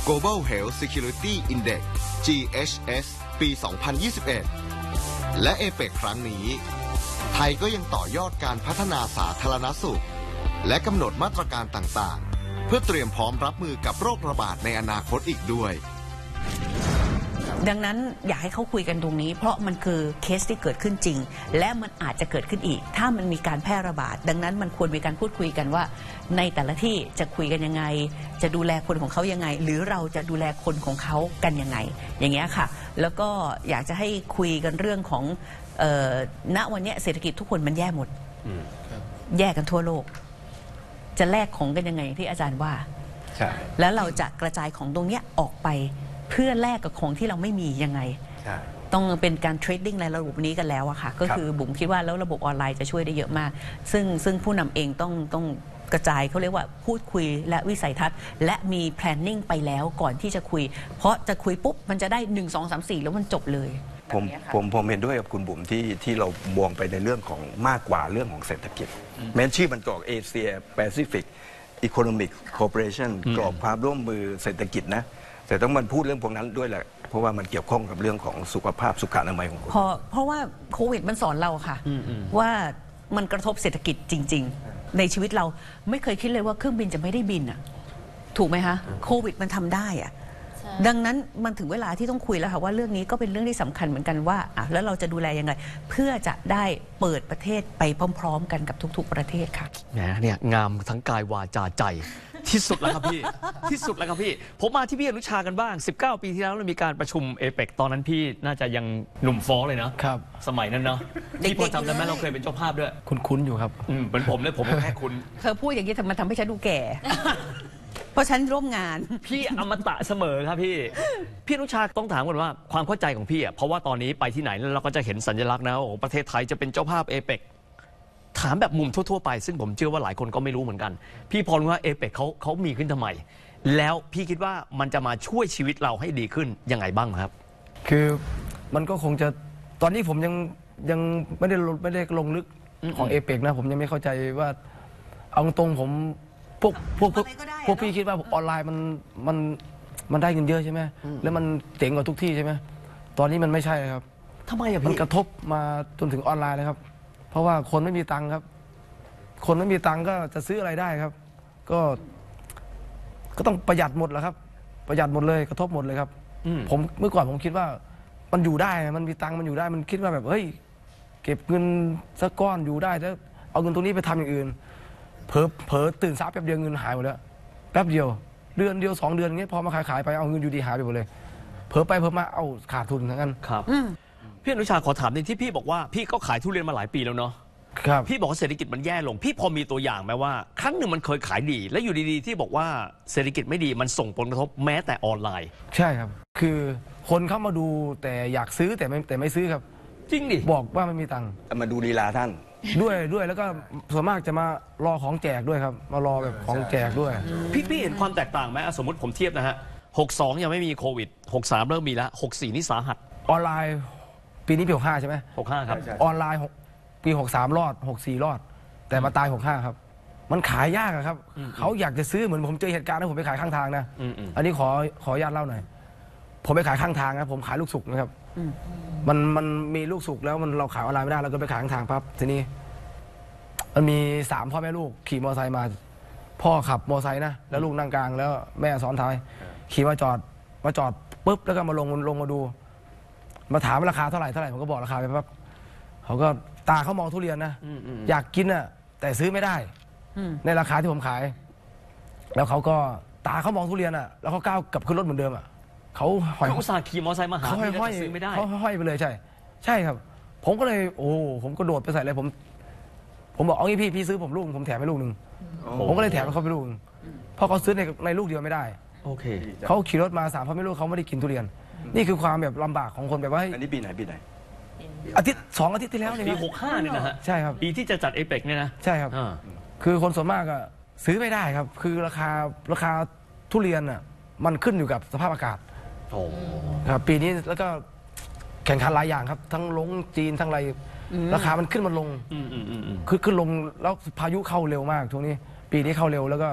Global Health Security Index จี เอช เอส ปี สองพันยี่สิบเอ็ด และ เอเปก ครั้งนี้ไทยก็ยังต่อยอดการพัฒนาสาธารณสุขและกำหนดมาตรการต่างๆเพื่อเตรียมพร้อมรับมือกับโรคระบาดในอนาคตอีกด้วยดังนั้นอยากให้เขาคุยกันตรงนี้เพราะมันคือเคสที่เกิดขึ้นจริงและมันอาจจะเกิดขึ้นอีกถ้ามันมีการแพร่ระบาดดังนั้นมันควรมีการพูดคุยกันว่าในแต่ละที่จะคุยกันยังไงจะดูแลคนของเขายังไงหรือเราจะดูแลคนของเขากันยังไงอย่างเงี้ยค่ะแล้วก็อยากจะให้คุยกันเรื่องของเอ่อณวันนี้เศรษฐกิจทุกคนมันแย่หมดแย่กันทั่วโลกจะแลกของกันยังไงที่อาจารย์ว่าใช่แล้วเราจะกระจายของตรงเนี้ยออกไปเพื่อแลกกับของที่เราไม่มียังไงต้องเป็นการเทรดดิ้งในระบบนี้กันแล้วอะค่ะก็คือบุ๋มคิดว่าแล้วระบบออนไลน์จะช่วยได้เยอะมากซึ่งซึ่งผู้นำเองต้องต้องกระจายเขาเรียกว่าพูดคุยและวิสัยทัศน์และมี planning ไปแล้วก่อนที่จะคุยเพราะจะคุยปุ๊บมันจะได้หนึ่ง สอง สาม สี่แล้วมันจบเลยผมผมผมเห็นด้วยกับคุณบุ๋มที่ที่เรามองไปในเรื่องของมากกว่าเรื่องของเศรษฐกิจแม้ชื่อมันกรอกเอเชียแปซิฟิกอีโคโนมิกคอร์ปอเรชั่นกรอบความร่วมมือเศรษฐกิจนะแต่ต้องมันพูดเรื่องพวกนั้นด้วยแหละเพราะว่ามันเกี่ยวข้องกับเรื่องของสุขภาพสุขอนามัยของคนเพราะเพราะว่าโควิดมันสอนเราค่ะว่ามันกระทบเศรษฐกิจจริงๆในชีวิตเราไม่เคยคิดเลยว่าเครื่องบินจะไม่ได้บินอ่ะถูกไหมคะโควิดมันทำได้อ่ะดังนั้นมันถึงเวลาที่ต้องคุยแล้วค่ะว่าเรื่องนี้ก็เป็นเรื่องที่สำคัญเหมือนกันว่าอ่ะแล้วเราจะดูแลยังไงเพื่อจะได้เปิดประเทศไปพร้อมๆกันกับทุกๆประเทศค่ะแหมเนี่ยงามทั้งกายวาจาใจที่สุดแล้วครับพี่ ที่สุดแล้วครับพี่ผมมาที่พี่อนุชากันบ้างสิบเก้าปีที่แล้วเรามีการประชุมเอเปกตอนนั้นพี่น่าจะยังหนุ่มฟ้อเลยนะครับสมัยนั้นเนาะพี่พอจำได้ไหมเราเคยเป็นเจ้าภาพด้วยคุ้นๆอยู่ครับเหมือนผมเลยผมแค่คุ้นเธอพูดอย่างนี้มันทำให้ฉันดูแก่ เพราะฉันร่วมงานพี่อมตะเสมอครับพี่พี่อนุชาต้องถามก่อนว่าความเข้าใจของพี่อ่ะเพราะว่าตอนนี้ไปที่ไหนเราก็จะเห็นสัญลักษณ์นะโอ้ประเทศไทยจะเป็นเจ้าภาพเอเปกถามแบบมุมทั่วๆไปซึ่งผมเชื่อว่าหลายคนก็ไม่รู้เหมือนกันพี่พอรู้ว่าเอเปกเขาเขามีขึ้นทำไมแล้วพี่คิดว่ามันจะมาช่วยชีวิตเราให้ดีขึ้นยังไงบ้างครับคือมันก็คงจะตอนนี้ผมยังยังไม่ได้ไม่ได้ลงลึกของเอเปกนะผมยังไม่เข้าใจว่าเอาตรงผมพวกพวกพวกพวกพี่คิดว่าออนไลน์มันมันมันได้เงินเยอะใช่ไหมแล้วมันเจ๋งกว่าทุกที่ใช่ไหมตอนนี้มันไม่ใช่ครับทำไมอะพี่มันกระทบมาจนถึงออนไลน์เลยครับเพราะว่าคนไม่มีตังค์ครับ คนไม่มีตังค์ก็จะซื้ออะไรได้ครับ ก็ก็ต้องประหยัดหมดแหละครับ ประหยัดหมดเลยกระทบหมดเลยครับผมเมื่อก่อนผมคิดว่ามันอยู่ได้มันมีตังค์มันอยู่ได้มันคิดว่าแบบเฮ้ยเก็บเงินสักก้อนอยู่ได้แล้วเอาเงินตรงนี้ไปทำอย่างอื่นเผลอเผลอตื่นสายแป๊บเดียวเงินหายหมดแล้วแป๊บเดียวเดือนเดียวสองเดือนเงี้ยพอมาขายขายไปเอาเงินอยู่ดีหายไปหมดเลยเผลอไปเผลอมาเอาขาดทุนทั้งนั้นครับพี่อนุชาขอถามหนึ่งที่พี่บอกว่าพี่ก็ขายทุเรียนมาหลายปีแล้วเนาะครับพี่บอกว่าเศรษฐกิจมันแย่ลงพี่พอมีตัวอย่างไหมว่าครั้งหนึ่งมันเคยขายดีแล้วอยู่ดีๆที่บอกว่าเศรษฐกิจไม่ดีมันส่งผลกระทบแม้แต่ออนไลน์ใช่ครับคือคนเข้ามาดูแต่อยากซื้อแต่ไม่แต่ไม่ซื้อครับจริงดิบอกว่าไม่มีตังค์มาดูลีลาท่านด้วยด้วยแล้วก็ส่วนมากจะมารอของแจกด้วยครับมารอแบบของแจกด้วยพี่พี่เห็นความแตกต่างไหมสมมติผมเทียบนะฮะหกสองยังไม่มีโควิดหกสามเริ่มมีแล้วหกสี่นี่สาหัสออนไลน์ปีนี้ปีหกห้าใช่ไหมหกห้าครับออนไลน์ปีหกสามรอดหกสี่รอดแต่มาตายหกห้าครับมันขายยากครับเขาอยากจะซื้อเหมือนผมเจอเหตุการณ์นะผมไปขายข้างทางนะอันนี้ขอขออนุญาตเล่าหน่อยผมไปขายข้างทางนะผมขายลูกสุกนะครับมันมันมีลูกสุกแล้วมันเราขายออนไลน์ไม่ได้เราก็ไปขายข้างทางปั๊บทีนี้มันมีสามพ่อแม่ลูกขี่มอเตอร์ไซค์มาพ่อขับมอเตอร์ไซค์นะแล้วลูกนั่งกลางแล้วแม่ซ้อนท้ายขี่มาจอดมาจอดปุ๊บแล้วก็มาลงลงมาดูมาถามราคาเท่าไหร่เท่าไหร่ผมก็บอกราคาไปปั๊บเขาก็ตาเขามองทุเรียนนะอยากกินน่ะแต่ซื้อไม่ได้ในราคาที่ผมขายแล้วเขาก็ตาเขามองทุเรียนอ่ะแล้วเขาก้าวกลับขึ้นรถเหมือนเดิมอ่ะเขาห้อยเขาอุตส่าห์ขี่มอเตอร์ไซค์มาหาเขาห้อยซื้อไม่ได้เขาห้อยไปเลยใช่ใช่ครับผมก็เลยโอ้ผมก็โดดไปใส่เลยผมผมบอกเอางี้พี่พี่ซื้อผมลูกผมแถมให้ลูกหนึ่งผมก็เลยแถมให้เขาไปลูกเพราะเขาซื้อในในลูกเดียวไม่ได้โอเคเขาขี่รถมาสามพ่อแม่ลูกเขาไม่ได้กินทุเรียนนี่คือความแบบลำบากของคนแบบว่าอันนี้ปีไหนปีไหนอาทิตย์สองอาทิตย์ที่แล้วเนี่ยปีหกห้าเนี่ยนะฮะใช่ครับปีที่จะจัดเอเปกเนี่ยนะใช่ครับคือคนส่วนมากอะซื้อไม่ได้ครับคือราคาราคาทุเรียนอะมันขึ้นอยู่กับสภาพอากาศครับปีนี้แล้วก็แข่งขันหลายอย่างครับทั้งลงจีนทั้งอะไรราคามันขึ้นมันลงคือขึ้นลงแล้วพายุเข้าเร็วมากช่วงนี้ปีนี้เข้าเร็วแล้วก็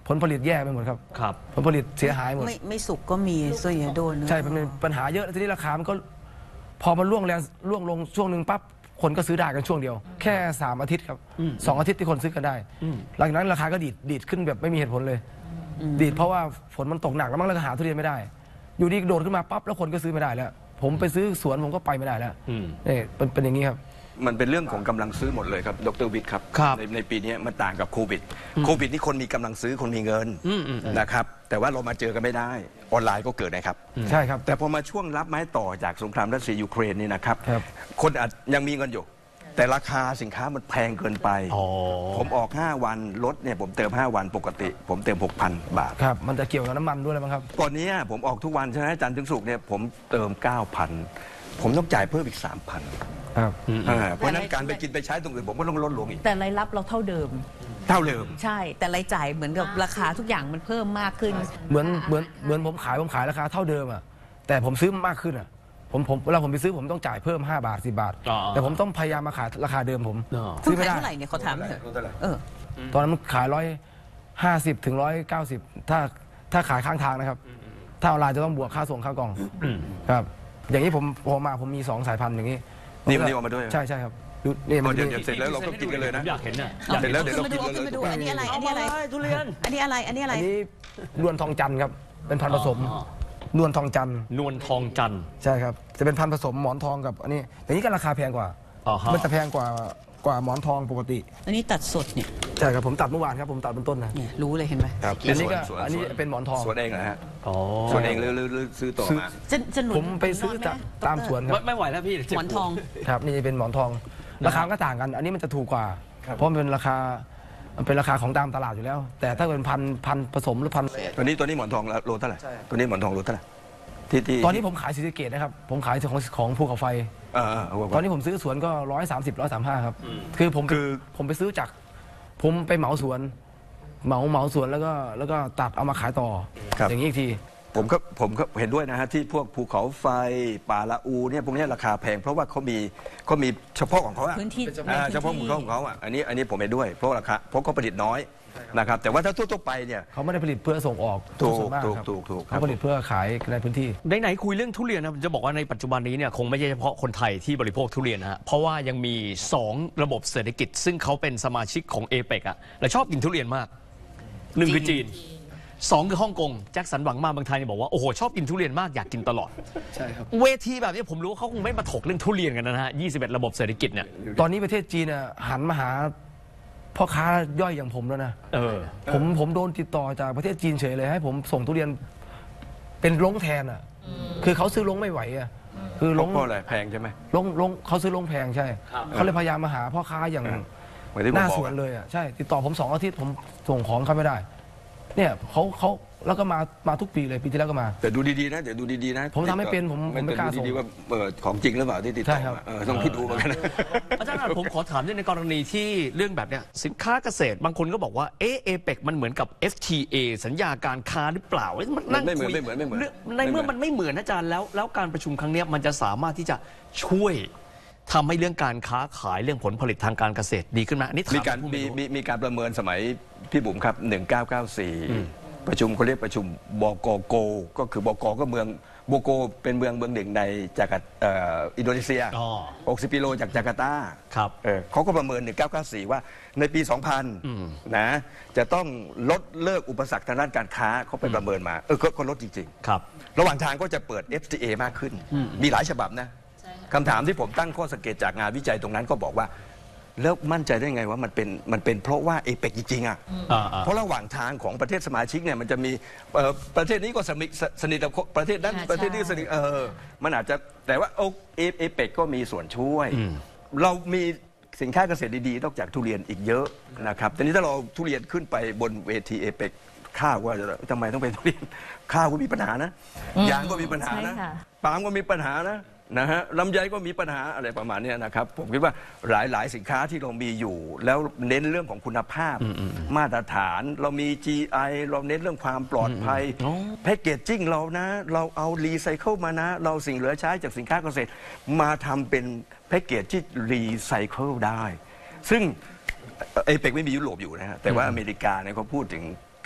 ผลผลิตแย่ไปหมดครับครับผลผลิตเสียหายหมดไม่ไม่สุกก็มีส่วนใหญ่โดนนะใช่มันเป็นปัญหาเยอะทีนี้ราคามันก็พอมันร่วงแรงร่วงลงช่วงหนึ่งปั๊บคนก็ซื้อได้กันช่วงเดียวแค่สามอาทิตย์ครับสองอาทิตย์ที่คนซื้อกันได้หลังจากนั้นราคาก็ดีดดีดขึ้นแบบไม่มีเหตุผลเลยดีดเพราะว่าฝนมันตกหนักแล้วมันก็หาทุเรียนไม่ได้อยู่ดีโดดขึ้นมาปั๊บแล้วคนก็ซื้อไม่ได้แล้วผมไปซื้อสวนผมก็ไปไม่ได้แล้วนี่เป็นเป็นอย่างนี้ครับมันเป็นเรื่องของกำลังซื้อหมดเลยครับดรวิทย์ครับครับในในปีนี้มันต่างกับโควิดโควิดนี่คนมีกำลังซื้อคนมีเงินนะครับแต่ว่าเรามาเจอกันไม่ได้ออนไลน์ก็เกิดนะครับใช่ครับแต่พอมาช่วงรับไม้ต่อจากสงครามรัสเซียยูเครนนี่นะครับครับคนอาจยังมีเงินอยู่ แต่ราคาสินค้ามันแพงเกินไปอ๋อผมออกห้าวันรถเนี่ยผมเติมห้าวันปกติ ผมเติม หกพัน บาทครับมันจะเกี่ยวกับน้ำมันด้วยมั้งครับก่อนนี้ผมออกทุกวันใช่ไหมจันทร์ถึงศุกร์เนี่ยผมเติม เก้าพัน ผมต้องจ่ายเพิ่มอีก สามพันครับอ่าเพราะฉะนั้นการไปกินไปใช้ตรงอื่นผมก็ต้องลดลงอีกแต่รายรับเราเท่าเดิมเท่าเดิมใช่แต่รายจ่ายเหมือนกับราคาทุกอย่างมันเพิ่มมากขึ้นเหมือนเหมือนเหมือนผมขายผมขายราคาเท่าเดิมอ่ะแต่ผมซื้อมากขึ้นอ่ะผมผมเวลาผมไปซื้อผมต้องจ่ายเพิ่มห้าบาทสิบบาทอ๋อแต่ผมต้องพยายามมาขายราคาเดิมผมอ๋อคุซื้ณอไม่ขายได้เท่าไหร่เนี่ยเขาถามเถอะรู้เท่าไหร่เออตอนนั้นขายร้อยห้าสิบถึงร้อยเก้าสิบถ้าถ้าขายข้างทางนะครับ ถ้าออนไลน์จะต้องบวกค่าส่งค่ากล่องครับ อย่างนี้ผมพอมาผมมีสองสายพันธุ์อย่างนี้นี่วันนี้เอามาด้วยใช่ใช่ครับดูนี่มันเดี๋ยวมีเดี๋ยวเสร็จแล้วเราก็กินกันเลยนะอยากเห็นน่ะเสร็จแล้วเดี๋ยวขึ้เรานมากิดูนกันขึ้นเลมาย ดูอันนี้อะไรอันนี้อะไรทุเรียนอันนี้อะไรอันนี้อะไรอันนี้นวลทองจันทร์ครับเป็นพันธุ์ผสมอ๋อนวลทองจันทร์นวลทองจันทร์ใช่ครับจะเป็นพันธุ์ผสมหมอนทองกับอันนี้แต่นี้ก็ราคาแพงกว่าอ๋อฮะมันจะแพงกว่ากว่าหมอนทองปกติอันนี้ตัดสดเนี่ยใช่ครับผมตัดเมื่อวานครับผมตัดเป็นต้นนะเนี่ยรู้เลยเห็นไหมครับนี่อันนี้ก็สวนอันนี้สวนเป็นหมอนทองสวนเองเหรอฮะอ๋อสวนเองหรือหรือหรือซื้อต่อมาจะจะหนุนผมไปซื้อจากตามสวนคไม่รับไม่ไหวแล้วพี่หมอนทองครับนี่เป็นหมอนทองราคาก็ต่างกัน อันนี้มันจะถูกกว่า เพราะมันเป็นราคามันเป็นราคาของตามตลาดอยู่แล้ว แต่ถ้าเป็นพันธุ์พันธุ์ผสมหรือพันธุ์ตัวนี้ตัวนี้หมอนทองโลเท่าไหร่ใช่ตัวนี้หมอนทองโลเท่าไหร่ที่ที่ตอนนี้ผมขายศรีสะเกษนะครับผมขายของของภูเขาไฟเออเออเออตอนนี้ผมซื้อสวนก็ร้อยสามสิบร้อยสามห้าครับคือผมคือผมไปซื้อจากผมไปเหมาสวน เหมาเหมาสวนแล้วก็แล้วก็ตัดเอามาขายต่อ อย่างนี้อีกทีผมก็ผมก็เห็นด้วยนะฮะที่พวกภูเขาไฟป่าละอูเนี่ยพวกเนี้ยราคาแพงเพราะว่าเขามีเขามีเฉพาะของเขาอะพื้นที่อ่าในพื้นที่เฉพาะของเขาของเขาอ่ะอันนี้อันนี้ผมเห็นด้วยเพราะราคาเพราะเขาผลิตน้อยนะครับแต่ว่าถ้าทั่วๆไปเนี่ยเขาไม่ได้ผลิตเพื่อส่งออกถูกส่วนมากถูกครับถูกถูกเขาผลิตเพื่อขายในพื้นที่ไหนๆคุยเรื่องทุเรียนนะผมจะบอกว่าในปัจจุบันนี้เนี่ยคงไม่ใช่เฉพาะคนไทยที่บริโภคทุเรียนนะฮะเพราะว่ายังมีสองระบบเศรษฐกิจ ซึ่งเขาเป็นสมาชิกของเอเปกอะและชอบกินทุเรียนมากหนึ่งคือจีนสองคือฮ่องกงแจ็คสันหวังมาเมืองไทยเนี่ยบอกว่าโอ้โหชอบกินทุเรียนมากอยากกินตลอดใช่ครับเวทีแบบนี้ผมรู้ว่าเขาคงไม่มาถกเรื่องทุเรียนกันนะฮะยี่สิบเอ็ดระบบเศรษฐกิจเนี่ยตอนนี้ประเทศจีนน่ะหันมาหาพ่อค้าย่อยอย่างผมแล้วนะเออผมผมโดนติดต่อจากประเทศจีนเฉยเลยให้ผมส่งทุเรียนเป็นลงแทนอ่ะคือเขาซื้อลงไม่ไหวอ่ะคือลงเพราะอะไรแพงใช่ไหมลงลงเขาซื้อลงแพงใช่ เขาเลยพยายามมาหาพ่อค้าอย่างเหมือนที่ผมหน้าบอกสวนอะเลยอ่ะใช่ติดต่อผมสองอาทิตย์ผมส่งของเขาไม่ได้ เนี่ยเขาเขาแล้วก็มามาทุกปีเลยปีที่แล้วก็มาแต่ดูดีๆนะเดี๋ยวดูดีๆนะผมทำไม่เป็นผมผมไม่กล้าส่งดูดีๆว่าเออของจริงหรือเปล่าที่ติดใช่ต่อครับมาเออต้องคิดดูเหมือนกันนะอาจารย์ครับผมขอถามด้วยในกรณีที่เรื่องแบบเนี้ยสินค้าเกษตรบางคนก็บอกว่าเอเอเปกมันเหมือนกับ เอฟ ที เอ สัญญาการค้าหรือเปล่าเอ้ยมันนั่งไม่เหมือนคุยไม่เหมือนไม่เหมือนรื่องในเมื่อมันไม่เหมือนอาจารย์แล้ว แล้วการประชุมครั้งเนี้ยมันจะสามารถที่จะช่วยทำให้เรื่องการค้าขายเรื่องผลผลิตทางการเกษตรดีขึ้นไหมอันนี้ถามมีการผู้มีรู้มีมีการประเมินสมัยพี่บุ๋มครับหนึ่งเก้าเก้าสี่ประชุมเขาเรียกประชุมบกโกก็คือบกก็เมืองโบโกเป็นเมืองเมืองหนึ่งในจาการ์เอ่ออินโดนีเซียอ๋อหกสิบกิโลจากจาการ์ตาครับเออเขาก็ประเมินหนึ่งเก้าเก้าสี่ว่าในปี สองพัน นะจะต้องลดเลิกอุปสรรคทางด้านการค้าเขาไปประเมินมาเออก็ก็ลดจริงครับๆ ระหว่างทางก็จะเปิด เอฟ ที เอ มากขึ้น มีหลายฉบับนะคำถามที่ผมตั้งข้อสังเกตจากงานวิจัยตรงนั้นก็บอกว่าแล้วมั่นใจได้ไงว่ามันเป็นมันเป็นเพราะว่าเอเปกจริงๆอ่ะอ่าๆเพราะระหว่างทางของประเทศสมาชิกเนี่ยมันจะมีเอ่อประเทศนี้ก็สนิทสนิทกับประเทศนั้นใช่ประเทศนี้สนิทเออมันอาจจะแต่ว่าโอเอเอเปกก็มีส่วนช่วย เรามีสินค้าเกษตรดีๆนอกจากทุเรียนอีกเยอะนะครับทีนี้ถ้าเราเอาทุเรียนขึ้นไปบนเวทีเอเปกข้าวก็จะทำไมต้องเป็นทุเรียนข้าวก็มีปัญหานะยางก็มีปัญหานะใช่ค่ะปาล์มก็มีปัญหานะนะฮะลำไยก็มีปัญหาอะไรประมาณเนี้ยนะครับผมคิดว่าหลายๆสินค้าที่เรามีอยู่ แล้วเน้นเรื่องของคุณภาพมาตรฐานเรามี จี ไอ เราเน้นเรื่องความปลอดภัยแพคเกจจิ้งเรานะเราเอารีไซเคิลมานะ เราสิ่งเหลือใช้จากสินค้าเกษตรมาทำเป็นแพคเกจที่รีไซเคิลได้ ซึ่งเอเปกไม่มียุโรปอยู่นะฮะแต่ว่าอเมริกาเนี่ยเขาพูดถึง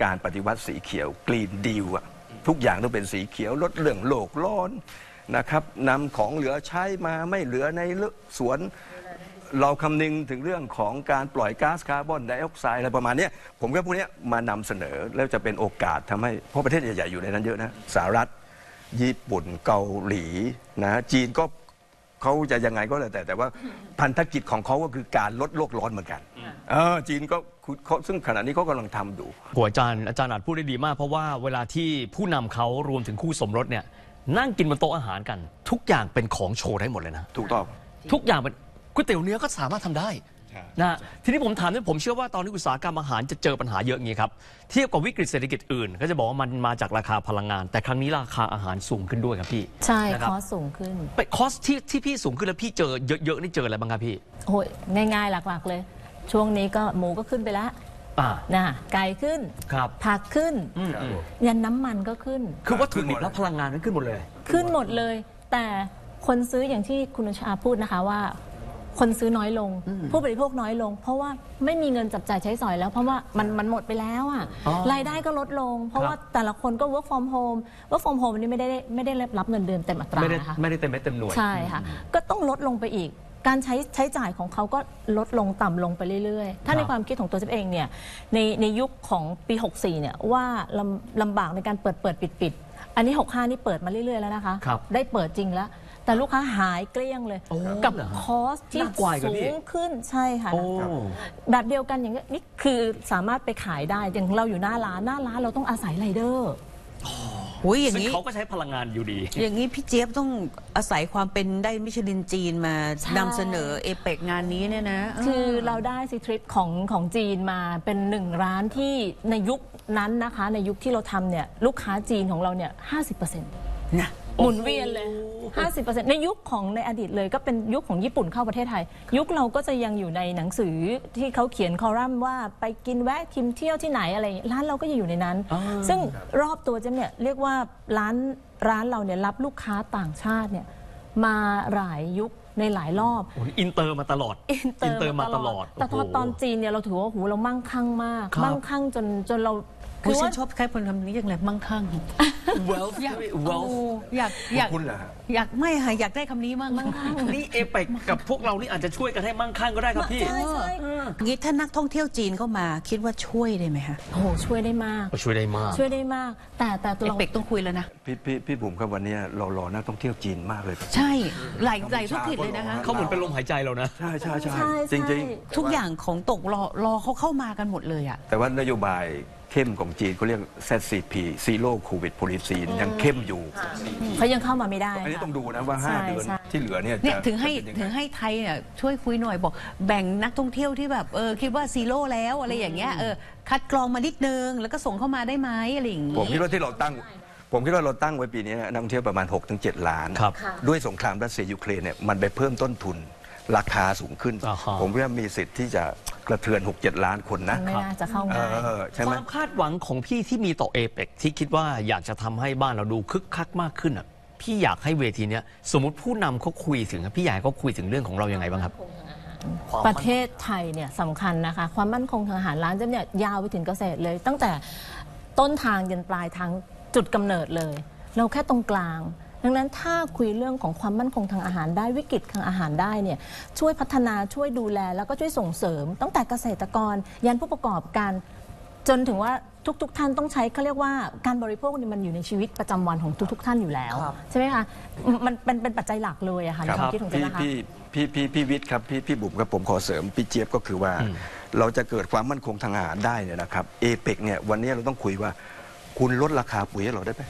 การปฏิวัติสีเขียวกรีนดีลอะทุกอย่างต้องเป็นสีเขียวลดเรื่องโลกร้อนนะครับนำของเหลือใช้มาไม่เหลือในสวนเราคำนึงถึงเรื่องของการปล่อยก๊าซคาร์บอนไดออกไซด์อะไรประมาณนี้ผมก็พวกนี้มานำเสนอแล้วจะเป็นโอกาสทำให้เพราะประเทศใหญ่ๆอยู่ในนั้นเยอะนะสหรัฐญี่ปุ่นเกาหลีนะจีนก็เขาจะยังไงก็แล้วแต่แต่ว่าพันธกิจของเขาก็คือการลดโลกร้อนเหมือนกันเออจีนก็ซึ่งขณะนี้เขากำลังทำอยู่หัวอาจารย์อาจารย์อาจพูดได้ดีมากเพราะว่าเวลาที่ผู้นำเขารวมถึงคู่สมรสเนี่ยนั่งกินบนโต๊ะอาหารกันทุกอย่างเป็นของโชว์ได้หมดเลยนะถูกต้องทุกอย่างเป็นก๋วยเตี๋ยวเนื้อก็สามารถทำได้นะทีนี้ผมถามเนี่ยผมเชื่อว่าตอนนี้อุตสาหกรรมอาหารจะเจอปัญหาเยอะอย่างนี้ครับเทียบกับวิกฤตเศรษฐกิจอื่นก็จะบอกว่ามันมาจากราคาพลังงานแต่ครั้งนี้ราคาอาหารสูงขึ้นด้วยครับพี่ใช่คอสสูงขึ้นไปคอสที่ที่พี่สูงขึ้นแล้วพี่เจอเยอะๆนี่เจออะไรบ้างครับพี่โอ้ยง่ายๆหลักๆเลยช่วงนี้ก็หมูก็ขึ้นไปแล้วนะไก่ขึ้นผักขึ้นยันน้ำมันก็ขึ้นคือวัตถุดิบและพลังงานมันขึ้นหมดเลยขึ้นหมดเลยแต่คนซื้ออย่างที่คุณชาพูดนะคะว่าคนซื้อน้อยลงผู้บริโภคน้อยลงเพราะว่าไม่มีเงินจับจ่ายใช้สอยแล้วเพราะว่ามันมันหมดไปแล้วอ่ะรายได้ก็ลดลงเพราะว่าแต่ละคนก็ work from home work from home นี่ไม่ได้ไม่ได้รับเงินเดือนเต็มอัตรานะคะไม่ได้เต็มเม็ดเต็มหน่วยใช่ค่ะก็ต้องลดลงไปอีกการใช้ใช้จ่ายของเขาก็ลดลงต่ำลงไปเรื่อยๆถ้าในความคิดของตัวเจ๊เองเนี่ยในในยุคของปีหกสี่เนี่ยว่าลำลำบากในการเปิดเปิดปิดปิดอันนี้หกห้านี่เปิดมาเรื่อยๆแล้วนะคะได้เปิดจริงแล้วแต่ลูกค้าหายเกลี้ยงเลยกับคอสที่สูงขึ้นใช่ค่ะแบบเดียวกันอย่างนี้นี่คือสามารถไปขายได้อย่างเราอยู่หน้าร้านหน้าร้านเราต้องอาศัยไรเดอร์อุ้ยอย่างนี้เขาก็ใช้พลังงานอยู่ดีอย่างนี้พี่เจี๊ยบต้องอาศัยความเป็นได้มิชลินจีนมานำเสนอเอเปกงานนี้เนี่ยนะคือเราได้ซีทริปของของจีนมาเป็นหนึ่งร้านที่ในยุคนั้นนะคะในยุคที่เราทำเนี่ยลูกค้าจีนของเราเนี่ยห้าสิบเปอร์เซ็นต์นะหมุนเวียนเลย ห้าสิบเปอร์เซ็นต์ ในยุคของในอดีตเลยก็เป็นยุคของญี่ปุ่นเข้าประเทศไทยยุคเราก็จะยังอยู่ในหนังสือที่เขาเขียนคอลัมน์ว่าไปกินแวะทิมเที่ยวที่ไหนอะไรร้านเราก็ยังอยู่ในนั้นซึ่งรอบตัวเจ๊เนี่ยเรียกว่าร้านร้านเราเนี่ยรับลูกค้าต่างชาติเนี่ยมาหลายยุคในหลายรอบอินเตอร์มาตลอดอินเตอร์มาตลอดแต่พอตอนจีนเนี่ยเราถือว่าโหเรามั่งคั่งมากมั่งคั่งจนจนเราคือว่าชอบใครคนคำนี้อย่างไรมั่งคั่ง wealth อยากอยากอยากอยากไม่ค่ะอยากได้คำนี้มั่งคั่งนี่เอเปกกับพวกเรานี่อาจจะช่วยกันให้มั่งคั่งก็ได้ครับพี่ใช่ใช่งี้ถ้านักท่องเที่ยวจีนเข้ามาคิดว่าช่วยได้ไหมคะโอ้ช่วยได้มากช่วยได้มากช่วยได้มากแต่แต่ตัวเอเปกต้องคุยแล้วนะพี่พี่พี่บุ๋มครับวันนี้เรารอนักท่องเที่ยวจีนมากเลยใช่หลายหลายทุกทิศเลยนะคะเขาเหมือนเป็นลมหายใจเรานะใช่ใช่ใช่จริงๆทุกอย่างของตกรอรอเขาเข้ามากันหมดเลยอ่ะแต่ว่านโยบายเข้มของจีนเขาเรียก แซด ซี พี Zero Covid Policy ยังเข้มอยู่เขายังเข้ามาไม่ได้อันนี้ต้องดูนะว่าห้าเดือนที่เหลือเนี่ยถึงให้ถึงให้ไทยเนี่ยช่วยคุยหน่อยบอกแบ่งนักท่องเที่ยวที่แบบเออคิดว่าซีโร่แล้วอะไรอย่างเงี้ยเออคัดกรองมานิดนึงแล้วก็ส่งเข้ามาได้ไหมอะไรอย่างงี้ผมคิดว่าที่เราตั้งผมคิดว่าเราตั้งไว้ปีนี้นักท่องเที่ยวประมาณ หกถึงเจ็ด ล้านด้วยสงครามรัสเซียยูเครนเนี่ยมันไปเพิ่มต้นทุนราคาสูงขึ้นผมว่ามีสิทธิ์ที่จะกระเทือน หกเจ็ด ล้านคนนะไม่น่าจะเข้าง่ายความคาดหวังของพี่ที่มีต่อเอเปกที่คิดว่าอยากจะทำให้บ้านเราดูคึกคักมากขึ้นอ่ะพี่อยากให้เวทีเนี้ยสมมติผู้นำเขาคุยถึงพี่ใหญ่เขาคุยถึงเรื่องของเรายังไงบ้างครับประเทศไทยเนี่ยสำคัญนะคะความมั่นคงทางอาหารร้านเจ๊เนี่ยยาวไปถึงเกษตรเลยตั้งแต่ต้นทางยันปลายทางจุดกำเนิดเลยเราแค่ตรงกลางดังนั้นถ้าคุยเรื่องของความมั่นคงทางอาหารได้วิกฤตทางอาหารได้เนี่ยช่วยพัฒนาช่วยดูแลแล้วก็ช่วยส่งเสริมตั้งแต่เกษตรกรยันผู้ประกอบการจนถึงว่าทุกๆท่านต้องใช้เขาเรียกว่าการบริโภคนี่มันอยู่ในชีวิตประจำวันของทุกๆท่านอยู่แล้วใช่ไหมคะมันเป็นเป็นปัจจัยหลักเลยอะค่ะในความคิดของเจ๊นะคะพี่พี่พี่พี่วิทย์ครับพี่พี่บุ๋มครับผมขอเสริมพี่เจี๊ยบก็คือว่าเราจะเกิดความมั่นคงทางอาหารได้เนี่ยนะครับเอเปกเนี่ยวันนี้เราต้องคุยว่าคุณลดราคาปุ๋ยให้เราได้ไหม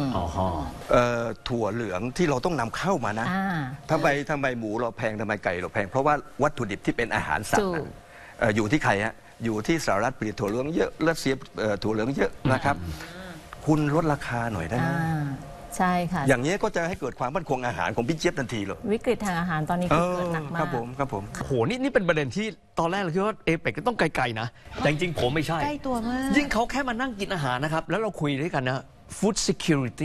ถั่วเหลืองที่เราต้องนำเข้ามานะทำไมทำไมหมูเราแพงทำไมไก่เราแพงเพราะว่าวัตถุดิบที่เป็นอาหารสัตว์อยู่ที่ใครฮะอยู่ที่สหรัฐผลิตถั่วเหลืองเยอะรัสเซียถั่วเหลืองเยอะนะครับคุณลดราคาหน่อยได้ไหมใช่ค่ะอย่างนี้ก็จะให้เกิดความมั่นคงอาหารของพี่เจี๊ยบทันทีเลยวิกฤตทางอาหารตอนนี้เกิดหนักมากครับผมครับผมโหนี่นี่เป็นประเด็นที่ตอนแรกเราคิดว่าเอเปกก็ต้องไกลๆนะแต่จริงๆผมไม่ใช่ใกล้ตัวมากยิ่งเขาแค่มานั่งกินอาหารนะครับแล้วเราคุยด้วยกันนะ food security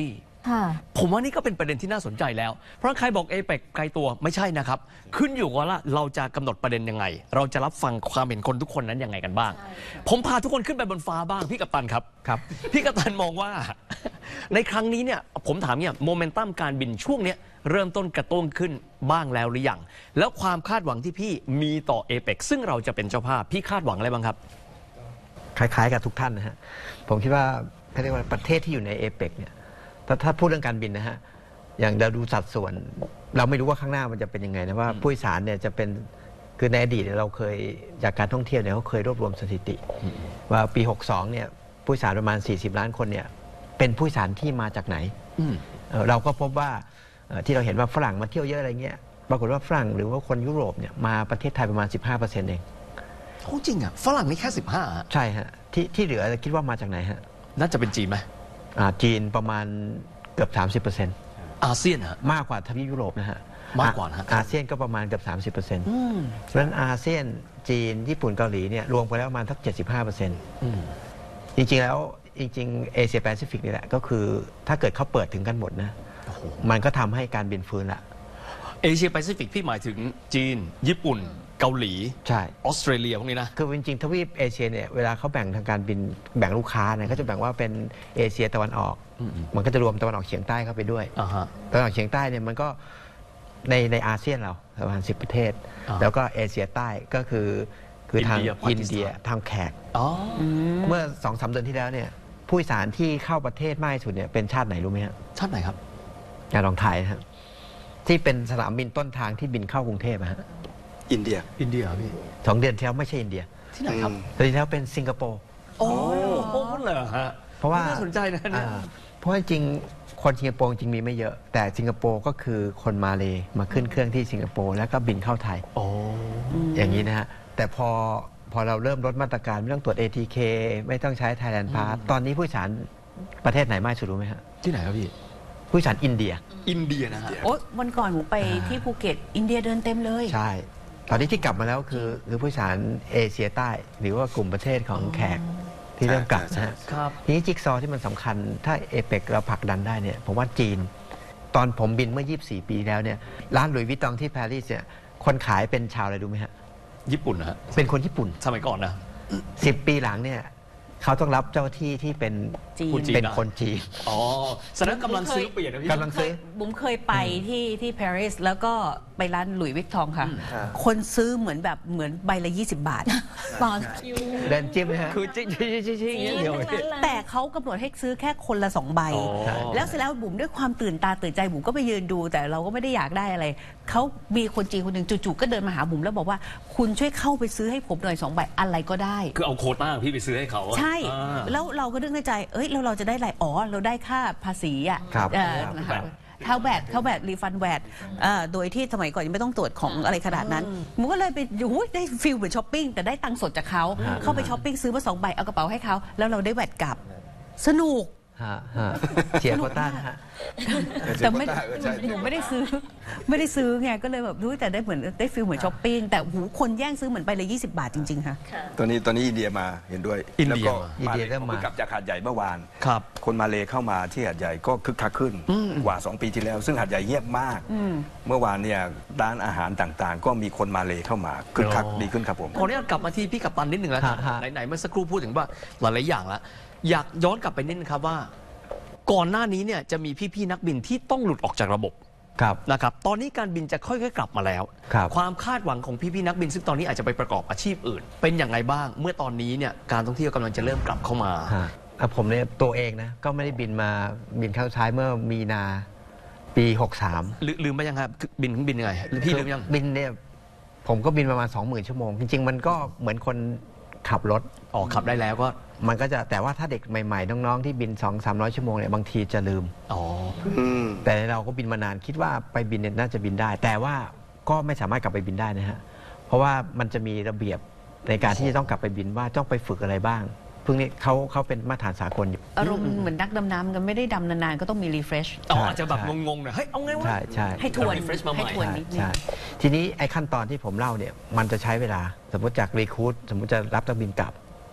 ค่ะผมว่านี่ก็เป็นประเด็นที่น่าสนใจแล้ว เพราะใครบอกเอเปกไกลตัวไม่ใช่นะครับ ขึ้นอยู่กับว่าเราจะกำหนดประเด็นยังไง เราจะรับฟังความเห็นคนทุกคนนั้นยังไงกันบ้าง ผมพาทุกคนขึ้นไปบนฟ้าบ้างพี่กัปตันครับครับพี่กัปตันมองว่า ในครั้งนี้เนี่ยผมถามเนี่ยโมเมนตัมการบินช่วงเนี้ยเริ่มต้นกระตุ้นขึ้นบ้างแล้วหรือยังแล้วความคาดหวังที่พี่มีต่อเอเปกซึ่งเราจะเป็นเจ้าภาพพี่คาดหวังอะไรบ้างครับคล้ายๆกับทุกท่านนะฮะผมคิดว่าเขาเรียกว่าประเทศที่อยู่ในเอเปกเนี่ยถ้าถ้าพูดเรื่องการบินนะฮะอย่างเราดูสัดส่วน เราไม่รู้ว่าข้างหน้ามันจะเป็นยังไงนะว่าผู้โดยสารเนี่ยจะเป็นคือในอดีตเราเคยจากการท่องเที่ยวเนี่ยเขาเคยรวบรวมสถิติ ว่าปีหกสองเนี่ยผู้โดยสารประมาณสี่สิบล้านคนเนี่ยเป็นผู้โดยสารที่มาจากไหนเอ่อเราก็พบว่าเอ่อที่เราเห็นว่าฝรั่งมาเที่ยวเยอะอะไรเงี้ยปรากฏว่าฝรั่งหรือว่าคนยุโรปเนี่ยมาประเทศไทยประมาณ สิบห้าเปอร์เซ็นต์ เองโอ้จริงอ่ะฝรั่งนี่แค่สิบห้าใช่ฮะที่ที่เหลือคิดว่ามาจากไหนฮะน่าจะเป็นจีนไหมอ่าจีนประมาณเกือบ สามสิบเปอร์เซ็นต์อาเซียนฮะมากกว่าทวีปยุโรปนะฮะมากกว่านะฮะอาเซียนก็ประมาณเกือบ สามสิบเปอร์เซ็นต์ เพราะฉะนั้นอาเซียนจีนญี่ปุ่นเกาหลีเนี่ยรวมไปแล้วประมาณสัก เจ็ดสิบห้าเปอร์เซ็นต์ จริงๆแล้วจริงๆเอเชียแปซิฟิกนี่แหละก็คือถ้าเกิดเขาเปิดถึงกันหมดนะมันก็ทำให้การบินฟื้นละเอเชียแปซิฟิกพี่หมายถึงจีน ญี่ปุ่น เกาหลีใช่ออสเตรเลียพวกนี้นะคือจริงๆทวีปเอเชียเนี่ยเวลาเขาแบ่งทางการบินแบ่งลูกค้าเนี่ยเขาจะแบ่งว่าเป็นเอเชียตะวันออก มันก็จะรวมตะวันออกเฉียงใต้เข้าไปด้วยอ่าฮะตะวันออกเฉียงใต้เนี่ยมันก็ในในอาเซียนเราประมาณสิบประเทศอ่าแล้วก็เอเชียใต้ก็คือคือทางอิอินนเดีเดียยทางแขกอ๋อเมื่อสองสามเดือนที่แล้วเนี่ยผู้โดยสารที่เข้าประเทศมากที่สุดเนี่ยเป็นชาติไหนรู้ไหมฮะชาติไหนครับอย่าลองถ่ายนะครับที่เป็นสนามบินต้นทางที่บินเข้ากรุงเทพอะฮะอินเดียอินเดียพี่สองเดือนที่แล้วไม่ใช่อินเดียที่ไหนครับตอนที่แล้วเป็นสิงคโปร์โอ้โหเลยฮะเพราะว่าน่าสนใจนะเนี่ยอ่าเพราะว่าจริงๆคนสิงคโปร์จริงมีไม่เยอะ แต่สิงคโปร์ก็คือคนมาเลยมาขึ้นเครื่องที่สิงคโปร์แล้วก็บินเข้าไทยโอ้อย่างนี้นะฮะแต่พอพอเราเริ่มลดมาตรการไม่ต้องตรวจ เอ ที เค ไม่ต้องใช้ Thailand Pass ตอนนี้ผู้โดยสารประเทศไหนมากสุดรู้ไหมฮะที่ไหนครับพี่ผู้โดยสารอินเดียอินเดียนะฮะโอ๊ยวันก่อนผมไปที่ภูเก็ต อินเดียเดินเต็มเลยใช่ ตอนนี้ที่กลับมาแล้วคือคือผู้โดยสารเอเชียใต้ หรือว่ากลุ่มประเทศของแขกที่เริ่มกลับนะฮะครับทีนี้จิ๊กซอว์ที่มันสำคัญถ้าเอเปกเราผลักดันได้เนี่ยผมว่าจีน ตอนผมบินเมื่อยี่สิบสี่ปีแล้วเนี่ยร้านหลุยส์วิตตองที่ปารีสเนี่ยคนขายเป็นชาวอะไรดูไหมฮะญี่ปุ่นนะฮะเป็นคนญี่ปุ่นสมัยก่อนนะสิบปีหลังเนี่ยเขาต้องรับเจ้าที่ที่เป็นจีนคนจีนเป็นคนจีนอ๋อแสดงกำลังซื้อเปลี่ยนนะพี่กำลังซื้อบุ๋มเคยไปที่ที่ปารีสแล้วก็ไปร้านหลุยส์วิกตองค่ะ คนซื้อเหมือนแบบเหมือนใบละ ยี่สิบบาทต่อคิวเดินจิ้มเลยฮะคือจิ๊กจิ๊กจิ๊กจิ๊กอย่างเงี้ยเดียวทั้งนั้นเลยแต่เขากำหนดให้ซื้อแค่คนละสองใบอ๋อแล้วเสร็จแล้วบุ๋มด้วยความตื่นตาตื่นใจบุ๋มก็ไปยืนดู แต่เราก็ไม่ได้อยากได้อะไร เขามีคนจีนคนหนึ่งจู่ๆก็เดินมาหาบุ๋มแล้วบอกว่าคุณช่วยเข้าไปซื้อให้ผมหน่อยสองใบอะไรก็ได้คือเอาโควต้าพี่ไปซื้อให้เขาอะใช่อ่าแล้วเราก็นึกในใจ เอ้ยแล้วเราจะได้อะไร อ๋อ เราได้ค่าภาษีอ่ะครับเอ่อครับนะคะเข้าแบตเข้าแบตรีฟันแบตโดยที่สมัยก่อนยังไม่ต้องตรวจของอะไรขนาดนั้นมันก็เลยไปโอ้ยได้ฟิลเหมือนช้อปปิ้งแต่ได้ตังค์สดจากเขา เข้าไปช้อปปิ้งซื้อมาสองใบเอากระเป๋าให้เขาแล้วเราได้แบตกลับ สนุกฮะฮะเชียร์โควต้านะฮะแต่ไม่เออใช่หนูไม่ได้ซื้อ ไม่ได้ซื้อไงก็เลยแบบรู้แต่ได้เหมือนได้ฟิลเหมือนช้อปปิ้งแต่หูคนแย่งซื้อเหมือนใบละยี่สิบบาทจริงๆค่ะตอนนี้ตอนนี้อินเดียมาเห็นด้วยอินเดียแล้วก็มาอินเดียเริ่มมาผกลับจากหาดใหญ่เมื่อวานครับคนมาเลเข้ามาที่หาดใหญ่ก็คึกคักขึ้นกว่า สอง ปีที่แล้ว ซึ่งหาดใหญ่เงียบมาก เมื่อวานเนี่ยร้านอาหารต่างๆ ก็มีคนมาเลเข้ามาคึกคักอ๋อดีขึ้นครับผมขออนุญาตกลับมาที่พี่กัปตันนิดหนึ่งแล้วกันฮะฮะไหนๆเมื่อสักครู่พูดถึงว่าหลายๆอย่างแล้วอยากย้อนกลับไปนิดนึงครับว่า ก่อนหน้านี้เนี่ยจะมีพี่ๆนักบินที่ต้องหลุดออกจากระบบครับนะครับตอนนี้การบินจะค่อยๆกลับมาแล้วครับความคาดหวังของพี่ๆนักบินซึ่งตอนนี้อาจจะไปประกอบอาชีพอื่น เป็นอย่างไรบ้าง เมื่อตอนนี้เนี่ยการท่องเที่ยวกำลังจะเริ่มกลับเข้ามาฮะอ่ะผมเนี่ยตัวเองนะก็ไม่ได้บินมาบินครั้งสุดท้ายเมื่อมีนาปีหกสามลืลืมไปยังครับบินเครื่องบินยังไงหรือพี่ลืมยังบินเนี่ยผมก็บินประมาณ สองหมื่น ชั่วโมง จริง ๆ มันก็เหมือนคนขับรถอ๋อขับได้แล้วก็มันก็จะแต่ว่าถ้าเด็กใหม่ๆ น้องๆ ที่บิน สองถึงสามร้อย ชั่วโมงเนี่ยบางทีจะลืมอ๋อแต่เราก็บินมานานคิดว่าไปบินเนี่ยน่าจะบินได้ แต่ว่าก็ไม่สามารถกลับไปบินได้นะฮะเพราะว่ามันจะมีระเบียบในการที่จะต้องกลับไปบินว่าต้องไปฝึกอะไรบ้างพวกนี้เขาเขาเป็นมาตรฐานสากลอยู่อารมณ์เหมือนนักดำน้ำกันไม่ได้ดำนานๆก็ต้องมีรีเฟรชอ๋ออาจจะแบบใช่งงๆหน่อยเฮ้ยเอาไงวะใช่ใช่ให้ทวน refresh มาใหม่ให้ทวนใช่นิดนึงใช่ทีนี้ไอ้ขั้นตอนที่ผมเล่าเนี่ยมันจะใช้เวลาสมมติจากรีคูดสมมติจะรับนักบินกลับ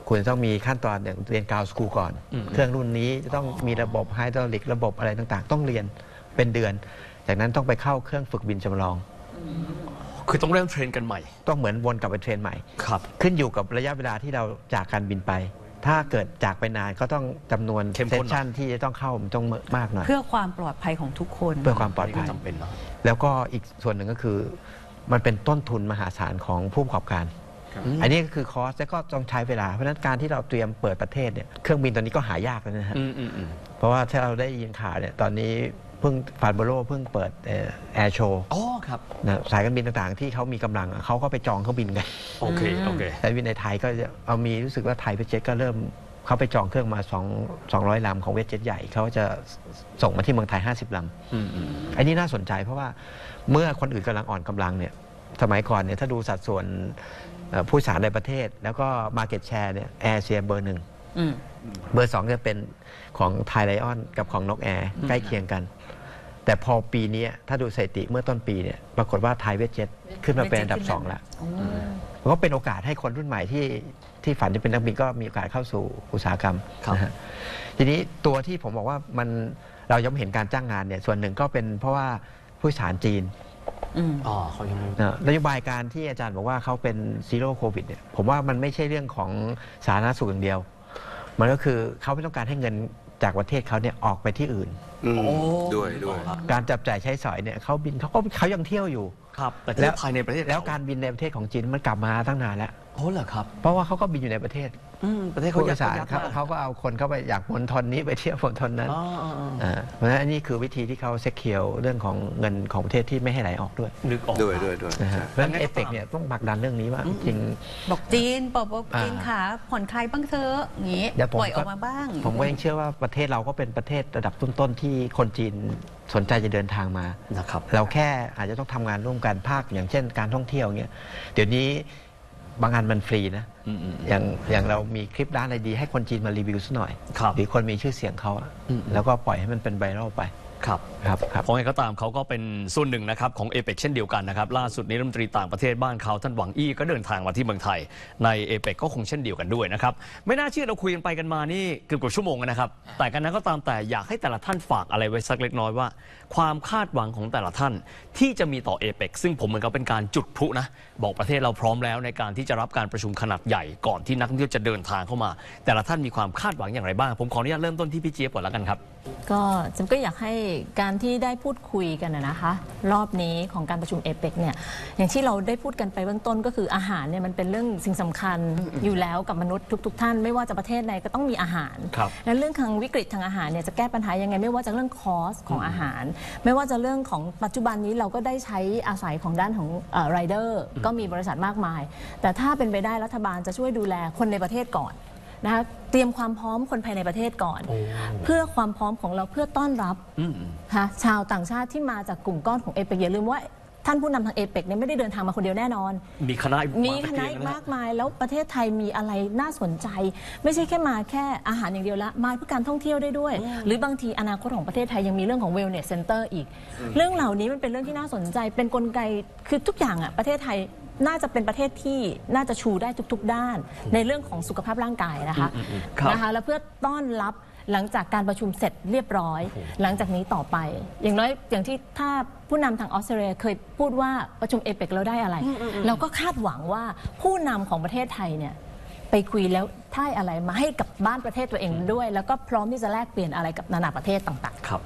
คุณจะต้องมีขั้นตอนอย่างเรียนกาวสคูลก่อน เครื่องรุ่นนี้จะต้องมีระบบไฮดรอลิกระบบอะไรต่างๆ ต้องเรียนเป็นเดือน จากนั้นต้องไปเข้าเครื่องฝึกบินจำลองคือต้องเริ่มเทรนกันใหม่ต้องเหมือนวนกลับไปเทรนใหม่ครับขึ้นอยู่กับระยะเวลาที่เราจากการบินไป ถ้าเกิดจากไปนานก็ต้องจำนวนเข้มเซข้สนชั่นที่จะต้องเข้ามันต้องมากหน่อยเพื่อความปลอดภัยของทุกคนเพื่อความปลอดภัยจำเป็นเนาะแล้วก็อีกส่วนหนึ่งก็คือมันเป็นต้นทุนมหาศาลของผู้ประกอบการ อันนี้ก็คือคอสแล้วก็ต้องใช้เวลา เพราะฉะนั้นการที่เราเตรียมเปิดประเทศเนี่ยเครื่องบินตอนนี้ก็หายากแล้วนะฮะอืมอืมอืมเพราะว่าถ้าเราได้ยินข่าวเนี่ยตอนนี้เพิ่งฟาร์โบโลเพิ่งเปิดแอร์โชว์อ๋อครับนะสายการบินต่างๆ ที่เขามีกำลังอะเขาก็ไปจองเครื่องบินกันโอเคโอเคสายบินในไทยก็จะเอามีรู้สึกว่าไทยเวทเจ็ตก็เริ่มเขาไปจองเครื่องมา2 200 ลำของเวทเจ็ตใหญ่เขาจะส่งมาที่เมืองไทย ห้าสิบ ลำอืมอืมอันนี้น่าสนใจเพราะว่าเมื่อคนอื่นกำลังอ่อนกำลังเนี่ยสมัยก่อนเนี่ยถ้าดูสัดส่วนเอ่อผู้โดยสารในประเทศ แล้วก็ Market Share เนี่ยแอร์เชียเบอร์หนึ่งอืมเบอร์สองจะเป็นของไทยไลออนกับของนกแอร์ใกล้เคียงกัน แต่พอปีนี้ถ้าดูสถิติเมื่อต้นปีเนี่ยปรากฏว่าไทยเวทเจ็ตขึ้นมาเป็นอันดับสองแล้วมันก็เป็นโอกาสให้คนรุ่นใหม่ที่ที่ฝันจะเป็นนักบินก็มีโอกาสเข้าสู่อุตสาหกรรมครับนะฮะทีนี้ตัวที่ผมบอกว่ามันเรายังไม่เห็นการจ้างงานเนี่ยส่วนหนึ่งก็เป็นเพราะว่าผู้โดยสารจีนอืมอ๋อเขายังไม่นะนโยบายการที่อาจารย์บอกว่าเขาเป็นซีโร่โควิดเนี่ยผมว่ามันไม่ใช่เรื่องของสาธารณสุขอย่างเดียว มันก็คือเขาไม่ต้องการให้เงินจากประเทศเขาเนี่ยออกไปที่อื่นอืมด้วยด้วยการจับจ่ายใช้สอยเนี่ยเขาบินเขาก็เขายังเที่ยวอยู่ครับแต่ที่ภายในประเทศแล้วการบินในประเทศของจีนมันกลับมาตั้งนานแล้วโอ้เหรอครับเพราะว่าเขาก็บินอยู่ในประเทศอืมประเทศผู้เขาโดอยากยสารยักเขามากเขาก็เอาคนเข้าไปอยากมณฑลนี้ไปเที่ยวมณฑลนั้นอ๋ออ๋ออ๋ออ่าเพราะฉะนั้นอันนี้คือวิธีที่เขาเซ็กเคียวเรื่องของเงินของประเทศที่ไม่ให้ไหลออกด้วยนึกออกด้วยด้วยด้วยนะฮะเพราะฉะนั้นเอเปกเนี่ยต้องผลักดันเรื่องนี้ว่าจริงบอกจีนบอกว่าอ่าจีนขาผ่อนคลายบ้างเถอะอย่างงี้เดี๋ยวผมปล่อยอก็อกมาบ้างผมก็ยังเชื่อว่าประเทศเราก็เป็นประเทศระดับต้นๆที่คนจีนสนใจจะเดินทางมานะครับเราแค่อาจจะต้องทำงานร่วมกันภาคอย่างเช่นการท่องเที่ยวเงี้ยเดี๋ยวนี้บางอันมันฟรีนะอืมอืมอย่างอย่างเรามีคลิปร้านอะไรดีให้คนจีนมารีวิวสักหน่อยครับหรือคนมีชื่อเสียงเขาอะอืมแล้วก็ปล่อยให้มันเป็นไวรัลไปครับครับครับเพราะไงก็ตามเขาก็เป็นส่วนหนึ่งนะครับของเอเปกเช่นเดียวกันนะครับล่าสุดนี้รัฐมนตรีต่างประเทศบ้านเขาท่านหวังอี้ก็เดินทางมาที่เมืองไทยในเอเปกก็คงเช่นเดียวกันด้วยนะครับไม่น่าเชื่อเราคุยกันไปกันมานี่เกือบกว่าชั่วโมงนะครับแต่กันนั้นก็ตามแต่อยากให้แต่ละท่านฝากอะไรไว้สักเล็กน้อยว่า ความคาดหวังของแต่ละท่านที่จะมีต่อเอเปกซึ่งผมเหมือนกับเป็นการจุดพลุนะบอกประเทศเราพร้อมแล้วในการที่จะรับการประชุมขนาดใหญ่ก่อนที่นักท่องเที่ยวจะเดินทางเข้ามา แต่ละท่านมีความคาดหวังอย่างไรบ้างผมขออนุญาตเริ่มต้นที่พี่เจี๊ยบก่อนแล้วกันครับก็จำก็อยากให้การที่ได้พูดคุยกันนะนะคะ รอบนี้ของการประชุมเอเปกเนี่ยอย่างที่เราได้พูดกันไปเบื้องต้นก็คืออาหารเนี่ยมันเป็นเรื่องสิ่งสำคัญอยู่แล้วกับมนุษย์ทุก ๆ ท่าน ไม่ว่าจะประเทศใดก็ต้องมีอาหารครับและเรื่องทางวิกฤตทางอาหารเนี่ยจะแก้ปัญหายังไงไม่ว่าจะเรื่องคอสของอาหาร ไม่ว่าจะเรื่องของปัจจุบันนี้เราก็ได้ใช้อาศัยของด้านของไรเดอร์ก็มีบริษัทมากมาย แต่ถ้าเป็นไปได้รัฐบาลจะช่วยดูแลคนในประเทศก่อนนะคะเตรียมความพร้อมคนภายในประเทศก่อน เพื่อความพร้อมของเราเพื่อต้อนรับนะคะชาวต่างชาติที่มาจากกลุ่มก้อนของเอเปกอย่าลืมว่าท่านผู้นำทางเอเปกเนี่ยไม่ได้เดินทางมาคนเดียวแน่นอนมีคณะอีกมีคณะอีกมากมาย แล้วประเทศไทยมีอะไรน่าสนใจ ไม่ใช่แค่มาแค่อาหารอย่างเดียวละมาเพื่อการท่องเที่ยวได้ด้วย หรือบางทีอนาคตของประเทศไทยยังมีเรื่องของ wellness center อีก เรื่องเหล่านี้มันเป็นเรื่องที่น่าสนใจเป็นกลไกคือทุกอย่างอ่ะประเทศไทยน่าจะเป็นประเทศที่น่าจะชูได้ทุกๆด้าน ในเรื่องของสุขภาพร่างกายนะคะครับนะคะแล้วเพื่อต้อนรับหลังจากการประชุมเสร็จเรียบร้อย หลังจากนี้ต่อไป อย่างน้อยอย่างที่ถ้าผู้นำทางออสเตรเลียเคยพูดว่าประชุมเอเปกเราได้อะไร เราก็คาดหวังว่าผู้นำของประเทศไทยเนี่ยไปคุยแล้วได้อะไรมาให้กับบ้านประเทศตัวเองด้วย แล้วก็พร้อมที่จะแลกเปลี่ยนอะไรกับนานาประเทศต่างๆครับ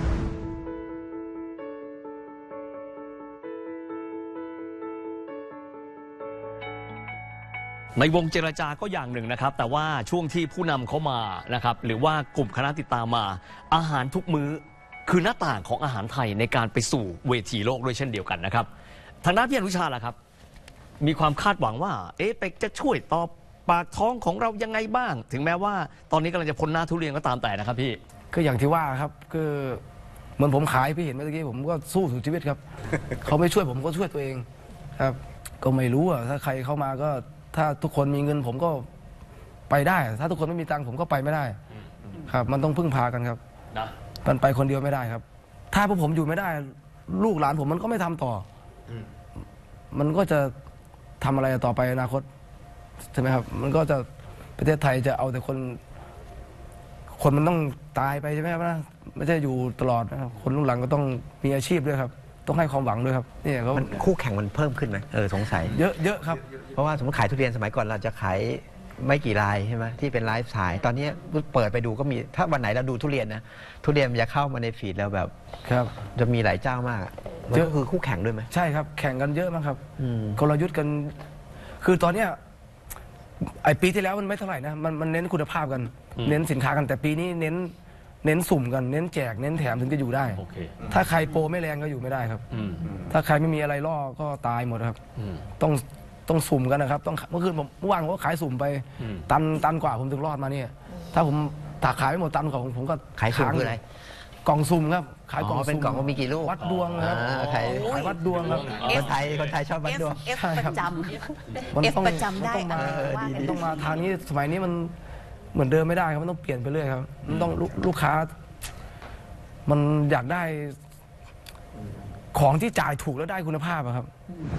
ในวงเจรจาก็อย่างหนึ่งนะครับ แต่ว่าช่วงที่ผู้นำเขามานะครับหรือว่ากลุ่มคณะติดตามมาอาหารทุกมื้อคือหน้าต่างของอาหารไทยในการไปสู่เวทีโลกด้วยเช่นเดียวกันนะครับทางด้านพี่อนุชาล่ะครับ มีความคาดหวังว่าเอ๊ะเป็กจะช่วยตอบปากท้องของเรายังไงบ้าง ถึงแม้ว่าตอนนี้กำลังจะพ้นหน้าทุเรียนก็ตามแต่นะครับพี่ก็อย่างที่ว่าครับคือเหมือนผมขายพี่เห็นเมื่อกี้ผมก็สู้สุดชีวิตครับ เขาไม่ช่วยผมก็ช่วยตัวเองครับ ก็ไม่รู้อ่ะถ้าใครเข้ามาก็ถ้าทุกคนมีเงินผมก็ไปได้ ถ้าทุกคนไม่มีตังค์ผมก็ไปไม่ได้ครับ มันต้องพึ่งพากันครับนะมันไปคนเดียวไม่ได้ครับ ถ้าพวกผมอยู่ไม่ได้ ลูกหลานผมมันก็ไม่ทำต่ออมันก็จะทำอะไรต่อไปอนาคตใช่ไหมครับ มันก็จะประเทศไทยจะเอาแต่คนคนมันต้องตายไปใช่ไหมครับนะไม่ใช่อยู่ตลอดนะครับคนรุ่นหลังก็ต้องมีอาชีพด้วยครับต้องให้ความหวังด้วยครับนี่เขามันคู่แข่งมันเพิ่มขึ้นไหมเออสงสัยเยอะเยอะครับเพราะว่าสมมติขายทุเรียนสมัยก่อนเราจะขายไม่กี่รายใช่ไหมที่เป็นไลฟ์ขายตอนนี้เปิดไปดูก็มีถ้าวันไหนเราดูทุเรียนนะทุเรียนมันจะเข้ามาในฟีดแล้วแบบครับจะมีหลายเจ้ามากอะมันก็คือคู่แข่งด้วยไหมใช่ครับแข่งกันเยอะมากครับอืมกลยุทธ์กัน คือตอนเนี้ยไอปีที่แล้วมันไม่เท่าไหร่นะมันมันเน้นคุณภาพกัน เน้นสินค้ากันแต่ปีนี้เน้นเน้นสุ่มกันเน้นแจกเน้นแถมถึงจะอยู่ได้โอเคถ้าใครโปรไม่แรงก็อยู่ไม่ได้ครับอืมถ้าใครไม่มีอะไรล่อก็ตายหมดครับอืมต้องต้องสุ่มกันนะครับต้องเมื่อคืนผมเมื่อวานผมก็ขายสุ่มไปอืมตันตันกว่าผมถึงรอดมาเนี่ยถ้าผมถากขายไม่หมดตันกว่าผมผมก็ขายสุ่มค้งคืออะไรกล่องสุ่มครับขายกล่องอ๋อเป็นสุ่มกล่องว่ามีกี่ลูกวัดดวงครับอ่าขายขายวัดดวงครับคนไทยคนไทยชอบวัดดวงเอฟใช่ปครับระจมันำเอฟต้องประจำได้มันต้องมาเออว่ากันมันต้องมาทางนี้สมัยนี้มันเหมือนเดิมไม่ได้ครับมันต้องเปลี่ยนไปเรื่อยครับมันต้องลูกลูกค้า มันอยากได้ของที่จ่ายถูกแล้วได้คุณภาพอะครับ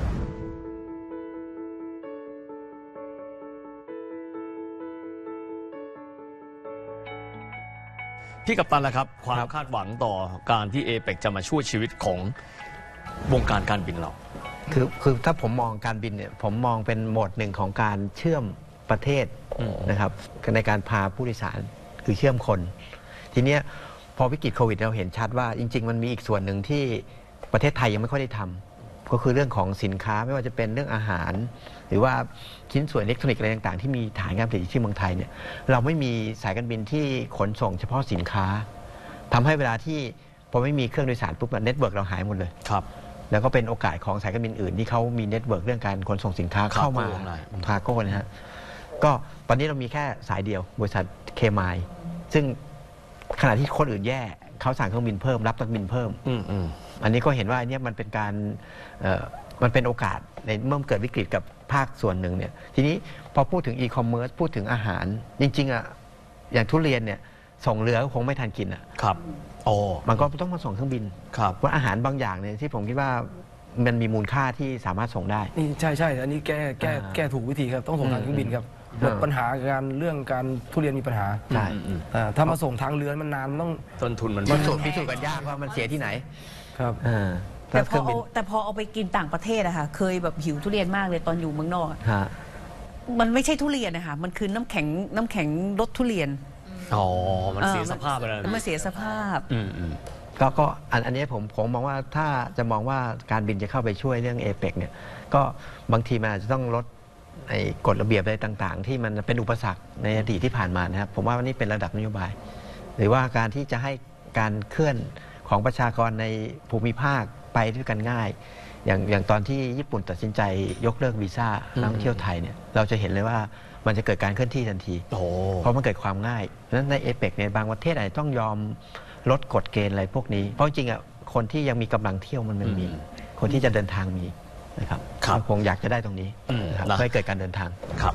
พี่กัปตันล่ะครับ ความคาดหวังต่อการที่เอเปกจะมาช่วยชีวิตของวงการการบินเราคือคือถ้าผมมองการบินเนี่ยผมมองเป็นโหมดหนึ่งของการเชื่อมประเทศอืมนะครับในการพาผู้โดยสารคือเชื่อมคน ทีเนี้ยพอวิกฤตโควิดเราเห็นชัดว่าจริง ๆ มันมีอีกส่วนหนึ่งที่ประเทศไทยยังไม่ค่อยได้ทำก็คือเรื่องของสินค้าไม่ว่าจะเป็นเรื่องอาหาร หรือว่าชิ้นส่วนอิเล็กทรอนิกส์อะไรต่างๆที่มีฐานการผลิตที่เมืองไทยเนี่ยเราไม่มีสายการบินที่ขนส่งเฉพาะสินค้าทำให้เวลาที่พอไม่มีเครื่องโดยสารปุ๊บเน็ตเวิร์กเราหายหมดเลยครับแล้วก็เป็นโอกาสของสายการบินอื่นที่เขามีเน็ตเวิร์กเรื่องการขนส่งสินค้าเข้ามา Cargo อะไรคาร์โก้นะฮะก็ตอนนี้เรามีแค่สายเดียวบริษัทเคมายซึ่งขณะที่คนอื่นแย่เขาสั่งเครื่องบินเพิ่มรับนักบินเพิ่มอืมอืมอันนี้ก็เห็นว่าอันเนี้ยมันเป็นการเอ่อมันเป็นโอกาสในเมื่อเกิดวิกฤตกับภาคส่วนหนึ่งเนี่ยทีนี้พอพูดถึงอีคอมเมิร์ซพูดถึงอาหาร จริงๆอ่ะอย่างทุเรียนเนี่ยส่งเรือก็คงไม่ทันกินอ่ะครับโอ้มันก็ต้องมาส่งเครื่องบินครับเพราะอาหารบางอย่างเนี่ยที่ผมคิดว่ามันมีมูลค่าที่สามารถส่งได้นี่ใช่ใช่อันนี้แก้แก้อ่าแก้ถูกวิธีครับต้องส่งทางเครื่องบินครับหมดปัญหาการเรื่องการทุเรียนมีปัญหาใช่อืมอืมอ่าถ้ามาส่งทางเรือมันนานมันต้องต้นทุนมันมันสูตรพิสูจน์กันยากว่ามันเสียที่ไหนครับอ่าแต่ถ้าพเคอรื่องบิเอานแต่พอเอาไปกินต่างประเทศอะค่ะเคยแบบหิวทุเรียนมากเลยตอนอยู่เมืองนอกอะฮะมันไม่ใช่ทุเรียนนะคะมันคือน้ำแข็งน้ำแข็งรสทุเรียนอ๋อ มันเสียออสภาพไปแล้วมันเสียสภาพอืมอืมก็ก็อันอันนี้ผมผมมองว่าถ้าจะมองว่าการบินจะเข้าไปช่วยเรื่องเอเปกเนี่ยก็บางทีมันอาจจะต้องลดไอ้กฎระเบียบอะไรต่างๆ ที่มันเป็นอุปสรรคในอดีตที่ผ่านมานะครับผมว่านี่เป็นระดับนโยบาย หรือว่าการที่จะให้การเคลื่อนของประชากรในภูมิภาคไปด้วยกันง่าย อย่างอย่างตอนที่ญี่ปุ่นตัดสินใจยกเลิกวีซ่านักท่องเที่ยวไทยเนี่ยเราจะเห็นเลยว่ามันจะเกิดการเคลื่อนที่ทันทีโอ้เพราะมันเกิดความง่ายเพราะฉะนั้นในเอเปกเนี่ยบางประเทศอาจจะต้องยอมลดกฎเกณฑ์อะไรพวกนี้ เพราะจริงๆอ่ะคนที่ยังมีกำลังเที่ยวมันมันมี คนที่จะเดินทางมีนะครับครับก็คงอยากจะได้ตรงนี้อืมนะครับนะเพื่อให้เกิดการเดินทางครับ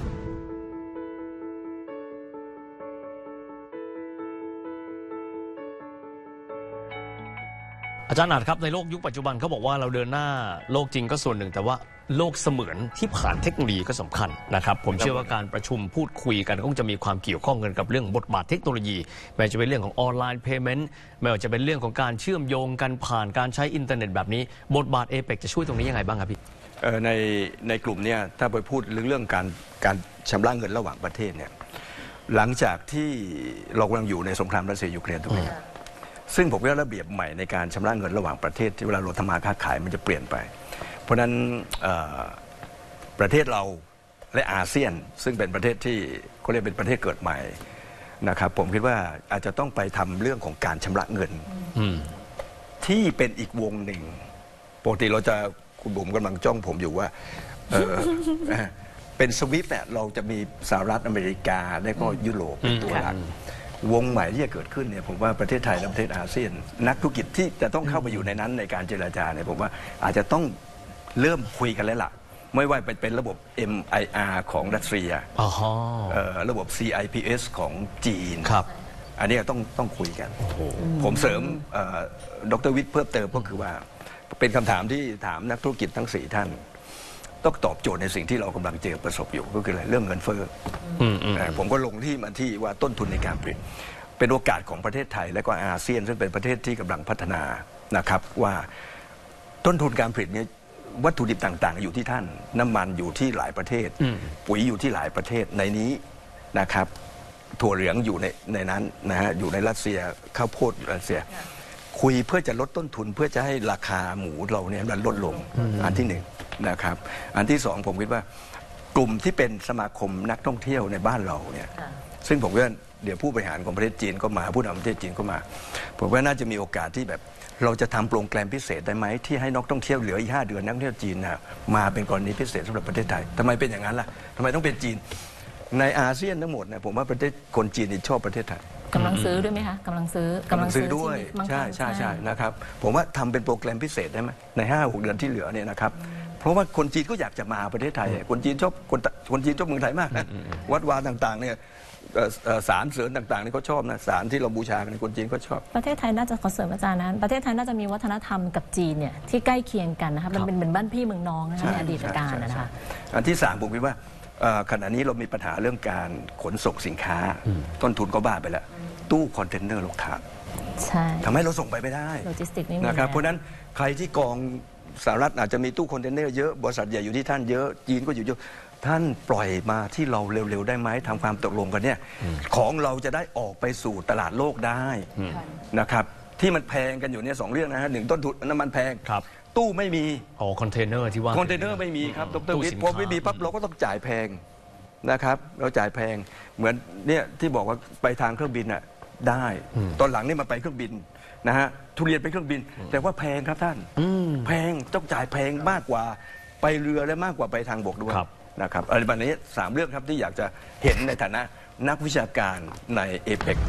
อาจารย์อาจครับในโลกยุคปัจจุบันเขาบอกว่าเราเดินหน้าโลกจริงก็ส่วนหนึ่ง แต่ว่าโลกเสมือนที่ผ่านเทคโนโลยีก็สำคัญนะครับผมเชื่อว่าการประชุมพูดคุยกันคงจะมีความเกี่ยวข้องกันกับเรื่องบทบาทเทคโนโลยีไม่ว่าจะเป็นเรื่องของออนไลน์เพย์เมนต์ไม่ว่าจะเป็นเรื่องของการเชื่อมโยงกันผ่านการใช้อินเทอร์เน็ตแบบนี้บทบาทเอเปกจะช่วยตรงนี้ยังไงบ้างครับพี่เอ่อในในกลุ่มเนี้ยถ้าไปพูดเรื่องการการชำระเงินระหว่างประเทศเนี่ยหลังจากที่เรากำลังอยู่ในสงครามรัสเซียยูเครนถูกไหมครับซึ่งผมว่าระเบียบใหม่ในการชำระเงินระหว่างประเทศที่เวลาเราทำมาค้าขายมันจะเปลี่ยนไป เพราะฉะนั้นเอ่อประเทศเราและอาเซียน ซึ่งเป็นประเทศที่เขาเรียกเป็นประเทศเกิดใหม่นะครับผมคิดว่าอาจจะต้องไปทำเรื่องของการชำระเงินอืมที่เป็นอีกวงหนึ่งปกติเราจะคุณบุ๋มกำลังจ้องผมอยู่ว่าเออ เป็นสวิฟต์เนี่ยเราจะมีสหรัฐอเมริกาและก็ยุโรปเป็นตัวหลักวงใหม่ที่จะเกิดขึ้นเนี่ยผมว่าประเทศไทยและประเทศอาเซียน นักธุรกิจที่จะต้องเข้าไปอยู่ในนั้นในการเจรจาเนี่ยผมว่าอาจจะต้องเริ่มคุยกันแล้วล่ะไม่ว่าเป็นเป็นระบบ เอ็ม ไอ อาร์ ของรัสเซียอ๋อเอ่อระบบ ซี ไอ พี เอส ของจีนครับอันนี้ต้องต้องคุยกัน ผมเสริมเอ่อดรวิทย์เพิ่มเติมก็คือว่า เป็นคำถามที่ถามนักธุรกิจทั้งสี่ท่านต้องตอบโจทย์ในสิ่งที่เรากำลังเจอประสบอยู่ก็คืออะไรเรื่องเงินเฟ้อผมก็ลงที่มาที่ว่าต้นทุนในการผลิตเป็นโอกาสของประเทศไทยและก็อาเซียนซึ่งเป็นประเทศที่กำลังพัฒนานะครับว่าต้นทุนการผลิตเนี่ยวัตถุดิบต่างๆอยู่ที่ท่านน้ำมันอยู่ที่หลายประเทศปุ๋ยอยู่ที่หลายประเทศในนี้นะครับถั่วเหลืองอยู่ในในนั้นนะฮะอยู่ในรัสเซียข้าวโพดรัสเซียคุยเพื่อจะลดต้นทุนเพื่อจะให้ราคาหมูเราเนี่ยมันลดลงอันที่หนึ่งนะครับอันที่สองผมคิดว่ากลุ่มที่เป็นสมาคมนักท่องเที่ยวในบ้านเราเนี่ยซึ่งผมว่าเดี๋ยวผู้บริหารของประเทศจีนก็มาผู้นำประเทศจีนก็มาผมว่าน่าจะมีโอกาสที่แบบเราจะทำโปรแกรมพิเศษได้ไหมที่ให้นักท่องเที่ยวเหลืออีกห้าเดือนนักท่องเที่ยวจีนนะมาเป็นกรณีพิเศษสำหรับประเทศไทยทำไมเป็นอย่างนั้นล่ะทำไมต้องเป็นจีนในอาเซียนทั้งหมดนะผมว่าประเทศคนจีนชอบประเทศไทยกำลังซื้อด้วยไหมคะกำลังซื้อกำลังซื้อด้วยใช่ใช่ใช่นะครับผมว่าทำเป็นโปรแกรมพิเศษได้ไหมในห้าหกเดือนที่เหลือเนี่ยนะครับเพราะว่าคนจีนก็อยากจะมาประเทศไทยคนจีนชอบคนคนจีนชอบเมืองไทยมากนะวัดวาต่างๆเนี่ยสารเสริญต่างๆนี่เขาชอบนะสารที่เราบูชากันคนจีนก็ชอบประเทศไทยน่าจะขอเสริมอาจารย์นะประเทศไทยน่าจะมีวัฒนธรรมกับจีนเนี่ยที่ใกล้เคียงกันนะคะมันเป็นเหมือนบ้านพี่เมืองน้องนะคะในอดีตการนะคะอันที่สามผมคิดว่าขณะนี้เรามีปัญหาเรื่องการขนส่งสินค้าต้นทุนก็บ้าไปแล้วตู้คอนเทนเนอร์ลูกค้าใช่ทำให้เราส่งไปไม่ได้โลจิสติกนี่นะครับเพราะนั้นใครที่กองสหรัฐอาจจะมีตู้คอนเทนเนอร์เยอะบริษัทใหญ่อยู่ที่ท่านเยอะจีนก็อยู่เยอะท่านปล่อยมาที่เราเร็วๆได้ไหมทำความตกลงกันเนี่ยของเราจะได้ออกไปสู่ตลาดโลกได้นะครับที่มันแพงกันอยู่เนี่ยสองเรื่องนะฮะหนึ่งต้นทุนน้ำมันแพงตู้ไม่มีอ๋อคอนเทนเนอร์ที่ว่าคอนเทนเนอร์ไม่มีครับดร.วิทย์พอไม่มีปั๊บเราก็ต้องจ่ายแพงนะครับเราจ่ายแพงเหมือนเนี่ยที่บอกว่าไปทางเครื่องบินอ่ะได้ตอนหลังนี่มาไปเครื่องบินนะฮะทุเรียนไปเครื่องบินแต่ว่าแพงครับท่านแพงต้องจ่ายแพงมากกว่าไปเรือและมากกว่าไปทางบกด้วยนะครับอะไรแบบนี้สามเรื่องครับที่อยากจะเห็นในฐานะนักวิชาการในเอเปก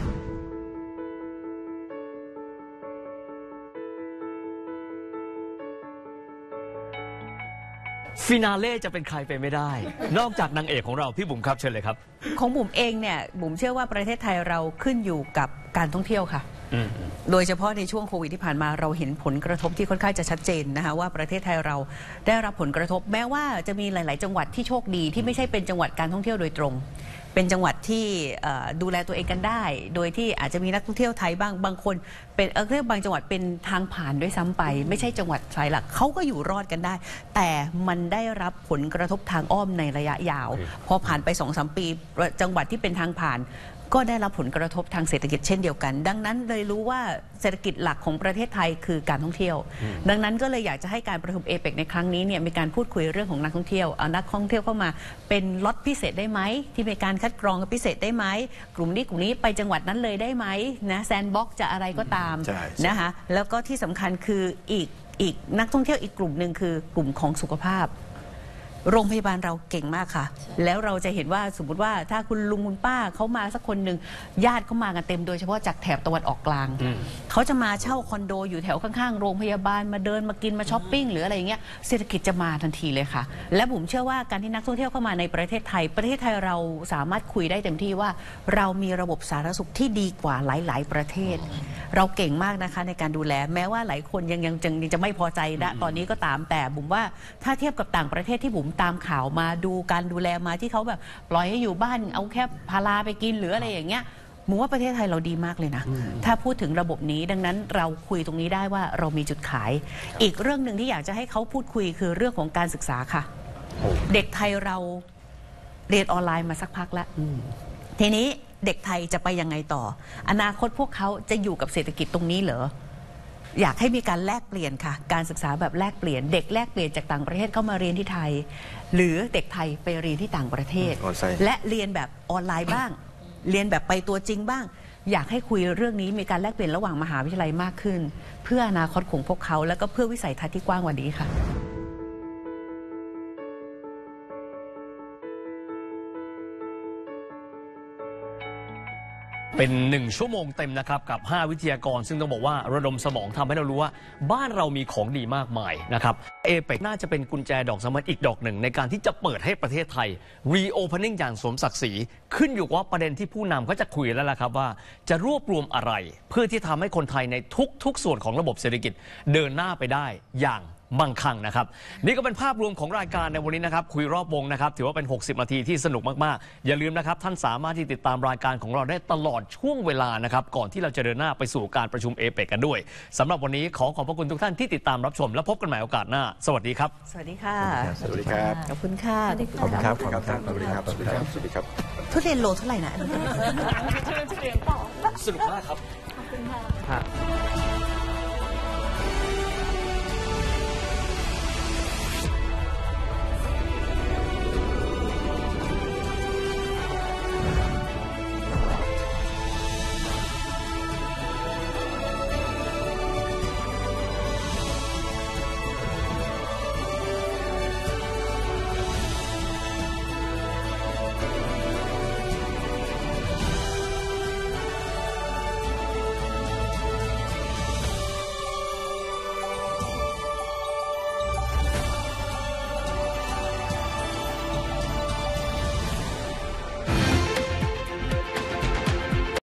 ฟินาเล่จะเป็นใครไปไม่ได้นอกจากนางเอกของเราพี่บุ๋มครับเชิญเลยครับของบุ๋มเองเนี่ยบุ๋มเชื่อว่าประเทศไทยเราขึ้นอยู่กับการท่องเที่ยวค่ะโดยเฉพาะในช่วงโควิดที่ผ่านมาเราเห็นผลกระทบที่ค่อนข้างจะชัดเจนนะคะว่าประเทศไทยเราได้รับผลกระทบแม้ว่าจะมีหลายๆจังหวัดที่โชคดีที่ไม่ใช่เป็นจังหวัดการท่องเที่ยวโดยตรงเป็นจังหวัดที่ดูแลตัวเองกันได้โดยที่อาจจะมีนักท่องเที่ยวไทยบ้างบางคนเป็นเออบางจังหวัดเป็นทางผ่านด้วยซ้ำไปไม่ใช่จังหวัดสายหลักเขาก็อยู่รอดกันได้แต่มันได้รับผลกระทบทางอ้อมในระยะยาวพอผ่านไป สองสาม ปีจังหวัดที่เป็นทางผ่านก็ได้รับผลกระทบทางเศรษฐกิจเช่นเดียวกันดังนั้นเลยรู้ว่าเศรษฐกิจหลักของประเทศไทยคือการท่องเที่ยวดังนั้นก็เลยอยากจะให้การประชุมเอเปกในครั้งนี้เนี่ยมีการพูดคุยเรื่องของนักท่องเที่ยวเอานักท่องเที่ยวเข้ามาเป็นล็อตพิเศษได้ไหมที่มีการคัดกรองพิเศษได้ไหมกลุ่มนี้กลุ่มนี้ไปจังหวัดนั้นเลยได้ไหมนะแซนด์บ็อกซ์จะอะไรก็ตามนะคะแล้วก็ที่สำคัญคืออีกอีกนักท่องเที่ยวอีกกลุ่มหนึ่งคือกลุ่มของสุขภาพโรงพยาบาลเราเก่งมากค่ะแล้วเราจะเห็นว่าสมมติว่าถ้าคุณลุงคุณป้าเขามาสักคนหนึ่งญาติเขามากันเต็มโดยเฉพาะจากแถบตะวันออกกลางเขาจะมาเช่าคอนโดอยู่แถวข้างๆโรงพยาบาลมาเดินมากินมาช้อปปิ้งหรืออะไรอย่างเงี้ยเศรษฐกิจจะมาทันทีเลยค่ะและผมเชื่อว่าการที่นักท่องเที่ยวเข้ามาในประเทศไทยประเทศไทยเราสามารถคุยได้เต็มที่ว่าเรามีระบบสาธารณสุขที่ดีกว่าหลายๆประเทศเราเก่งมากนะคะในการดูแลแม้ว่าหลายคนยังยังยังจะไม่พอใจนะตอนนี้ก็ตามแต่บุ๋มว่าถ้าเทียบกับต่างประเทศที่บุ๋มตามข่าวมาดูการดูแลมาที่เขาแบบปล่อยให้อยู่บ้านเอาแค่พาราไปกินหรืออะไรอย่างเงี้ยมุมว่าประเทศไทยเราดีมากเลยนะถ้าพูดถึงระบบนี้ดังนั้นเราคุยตรงนี้ได้ว่าเรามีจุดขายอีกเรื่องหนึ่งที่อยากจะให้เขาพูดคุยคือเรื่องของการศึกษาค่ะเด็กไทยเราเรียนออนไลน์มาสักพักแล้วทีนี้เด็กไทยจะไปยังไงต่ออนาคตพวกเขาจะอยู่กับเศรษฐกิจตรงนี้เหรออยากให้มีการแลกเปลี่ยนค่ะการศึกษาแบบแลกเปลี่ยนเด็กแลกเปลี่ยนจากต่างประเทศเข้ามาเรียนที่ไทยหรือเด็กไทยไปเรียนที่ต่างประเทศและเรียนแบบออนไลน์บ้างเรียนแบบไปตัวจริงบ้างอยากให้คุยเรื่องนี้มีการแลกเปลี่ยนระหว่างมหาวิทยาลัยมากขึ้นเพื่ออนาคตของพวกเขาแล้วก็เพื่อวิสัยทัศน์ที่กว้างกว่านี้ค่ะเป็นหนึ่งชั่วโมงเต็มนะครับกับห้าวิทยากรซึ่งต้องบอกว่าระดมสมองทำให้เรารู้ว่าบ้านเรามีของดีมากมายนะครับเอเปกน่าจะเป็นกุญแจดอกสำคัญอีกดอกหนึ่งในการที่จะเปิดให้ประเทศไทย reopening อย่างสมศักดิ์ศรีขึ้นอยู่กับประเด็นที่ผู้นำเขาจะคุยแล้วล่ะครับว่าจะรวบรวมอะไรเพื่อที่ทำให้คนไทยในทุกๆส่วนของระบบเศรษฐกิจเดินหน้าไปได้อย่างมั่งคั่งนะครับนี่ก็เป็นภาพรวมของรายการในวันนี้นะครับคุยรอบวงนะครับถือว่าเป็นหกสิบนาทีที่สนุกมากๆอย่าลืมนะครับท่านสามารถที่ติดตามรายการของเราได้ตลอดช่วงเวลานะครับก่อนที่เราจะเดินหน้าไปสู่การประชุมเอเปกกันด้วยสำหรับวันนี้ขอขอบพระคุณทุกท่านที่ติดตามรับชมและพบกันใหม่โอกาสหน้าสวัสดีครับสวัสดีค่ะสวัสดีครับขอบคุณค่ะขอบคุณครับขอบคุณครับสวัสดีครับสวัสดีครับสวัสดีครับทุเรียนโลเท่าไหร่นะสนุกมากครับค่ะ